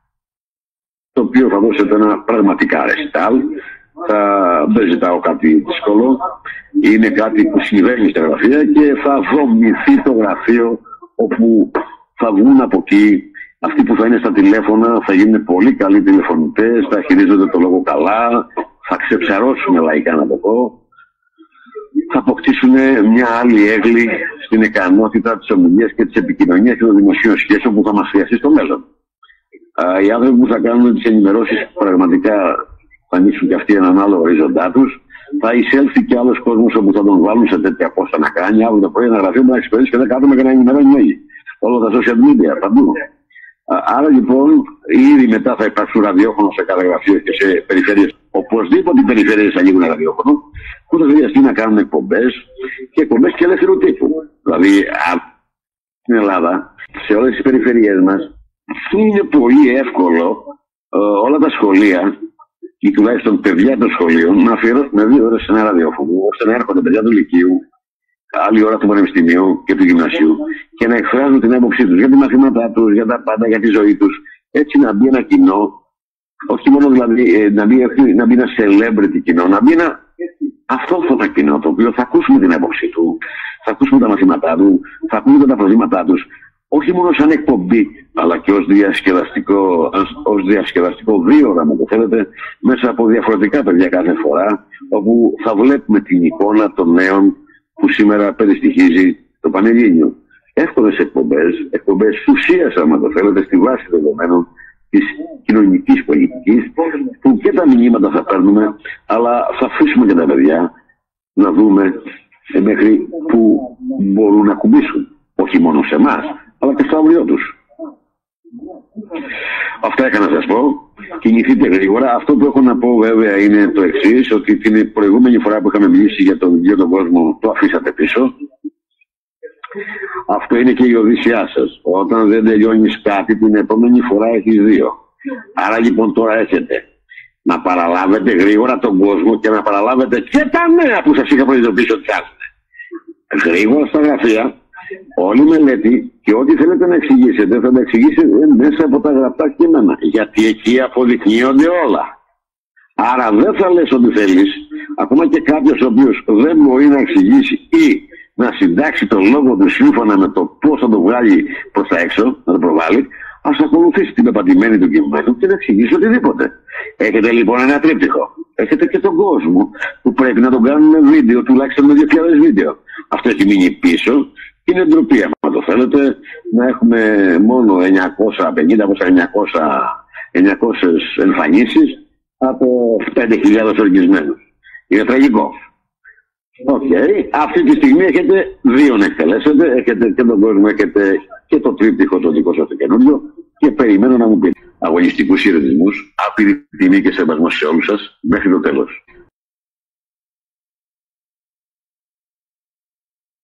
το οποίο θα δώσετε ένα πραγματικά ρεστάλ. Θα δεν ζητάω κάτι δύσκολο. Είναι κάτι που συμβαίνει στα γραφεία και θα δομηθεί το γραφείο, όπου θα βγουν από εκεί αυτοί που θα είναι στα τηλέφωνα, θα γίνουν πολύ καλοί τηλεφωνητές, θα χειρίζονται το λόγο καλά, θα ξεψαρώσουν λαϊκά να το πω, θα αποκτήσουν μια άλλη έγκλη στην ικανότητα της ομιλίας και της επικοινωνίας και των δημοσίων σχέσεων που θα μας χρειαστεί στο μέλλον. Οι άνθρωποι που θα κάνουν τις ενημερώσεις πραγματικά θα ανοίξουν και αυτοί έναν άλλο ορίζοντά τους. Θα εισέλθει και άλλος κόσμος όπου θα τον βάλουν σε τέτοια πόστα να κάνει. Αύριο το πρωί ένα γραφείο που να εξυπηρετήσει και δεν κάτω και να ενημερώνει όλοι. Όλα τα social media, παντού. Άρα λοιπόν, ήδη μετά θα υπάρξουν ραδιόφωνο σε κάθε γραφείο και σε περιφέρειες. Οπωσδήποτε οι περιφέρειες θα ανοίγουν ραδιόφωνο, που θα χρειαστεί να κάνουν εκπομπές και εκπομπές και ελεύθερου τύπου. Δηλαδή, στην Ελλάδα, σε όλες τις περιφερειές μας, είναι πολύ εύκολο ε, όλα τα σχολεία ή τουλάχιστον παιδιά των σχολείων να αφιερώσουν δύο ώρες σε ένα ραδιόφωνο, ώστε να έρχονται παιδιά του Λυκείου, άλλη ώρα του Πανεπιστημίου και του Γυμνασίου και να εκφράζουν την άποψή τους για τη μαθήματά τους, για τα πάντα, για τη ζωή τους. Έτσι να μπει ένα κοινό, όχι μόνο δηλαδή να μπει, να μπει ένα celebrity κοινό, να μπει ένα αυτόφωνα κοινό, το οποίο θα ακούσουμε την άποψή του, θα ακούσουμε τα μαθήματά του, θα ακούσουμε τα προβλήματά τους. Όχι μόνο σαν εκπομπή, αλλά και ως διασκεδαστικό, ως διασκεδαστικό δίωραμα, το θέλετε, μέσα από διαφορετικά παιδιά κάθε φορά, όπου θα βλέπουμε την εικόνα των νέων που σήμερα περιστοιχίζει το Πανελλήνιο. Εύκολες εκπομπές, εκπομπές ουσίας, άμα το θέλετε, στη βάση δεδομένων της κοινωνικής πολιτικής, που και τα μηνύματα θα παίρνουμε, αλλά θα αφήσουμε και τα παιδιά να δούμε μέχρι που μπορούν να κουμπίσουν. Όχι όχι μόνο σε εμάς, αλλά και στο αύριο τους. Αυτά είχα να σας πω. Κινηθείτε γρήγορα. Αυτό που έχω να πω βέβαια είναι το εξής, ότι την προηγούμενη φορά που είχαμε μιλήσει για το βιβλίο «Τον κόσμο» το αφήσατε πίσω. Αυτό είναι και η οδύσσειά σας. Όταν δεν τελειώνεις κάτι, την επόμενη φορά έχεις δύο. Άρα λοιπόν τώρα έχετε να παραλάβετε γρήγορα τον κόσμο και να παραλάβετε και τα νέα που σας είχα προειδοποιήσει ότι θα έρθουν. Γρήγορα στα γραφεία, όλη η μελέτη και ό,τι θέλετε να εξηγήσετε θα τα εξηγήσετε μέσα από τα γραπτά κείμενα. Γιατί εκεί αποδεικνύονται όλα. Άρα δεν θα λες ό,τι θέλεις, ακόμα και κάποιος ο οποίος δεν μπορεί να εξηγήσει ή να συντάξει τον λόγο του σύμφωνα με το πώς θα το βγάλει προς τα έξω, να το προβάλλει, ας ακολουθήσει την πεπατημένη του κειμένου και να εξηγήσει οτιδήποτε. Έχετε λοιπόν ένα τρίπτυχο. Έχετε και τον κόσμο που πρέπει να τον κάνουν βίντεο, τουλάχιστον με δύο χιλιάδες βίντεο. Αυτό έχει μείνει πίσω. Είναι ντροπή, αν το θέλετε, να έχουμε μόνο εννιακόσια πενήντα εννιακόσιες εμφανίσεις από πέντε χιλιάδες οργισμένους. Είναι τραγικό. Okay. Αυτή τη στιγμή έχετε δύο να εκτελέσετε. Έχετε και τον κόσμο, έχετε και το τρίπτυχο το δικό σας το καινούριο. Και περιμένω να μου πείτε αγωνιστικούς χαιρετισμούς, άπειρη τιμή και σεβασμό σε όλους σας μέχρι το τέλος.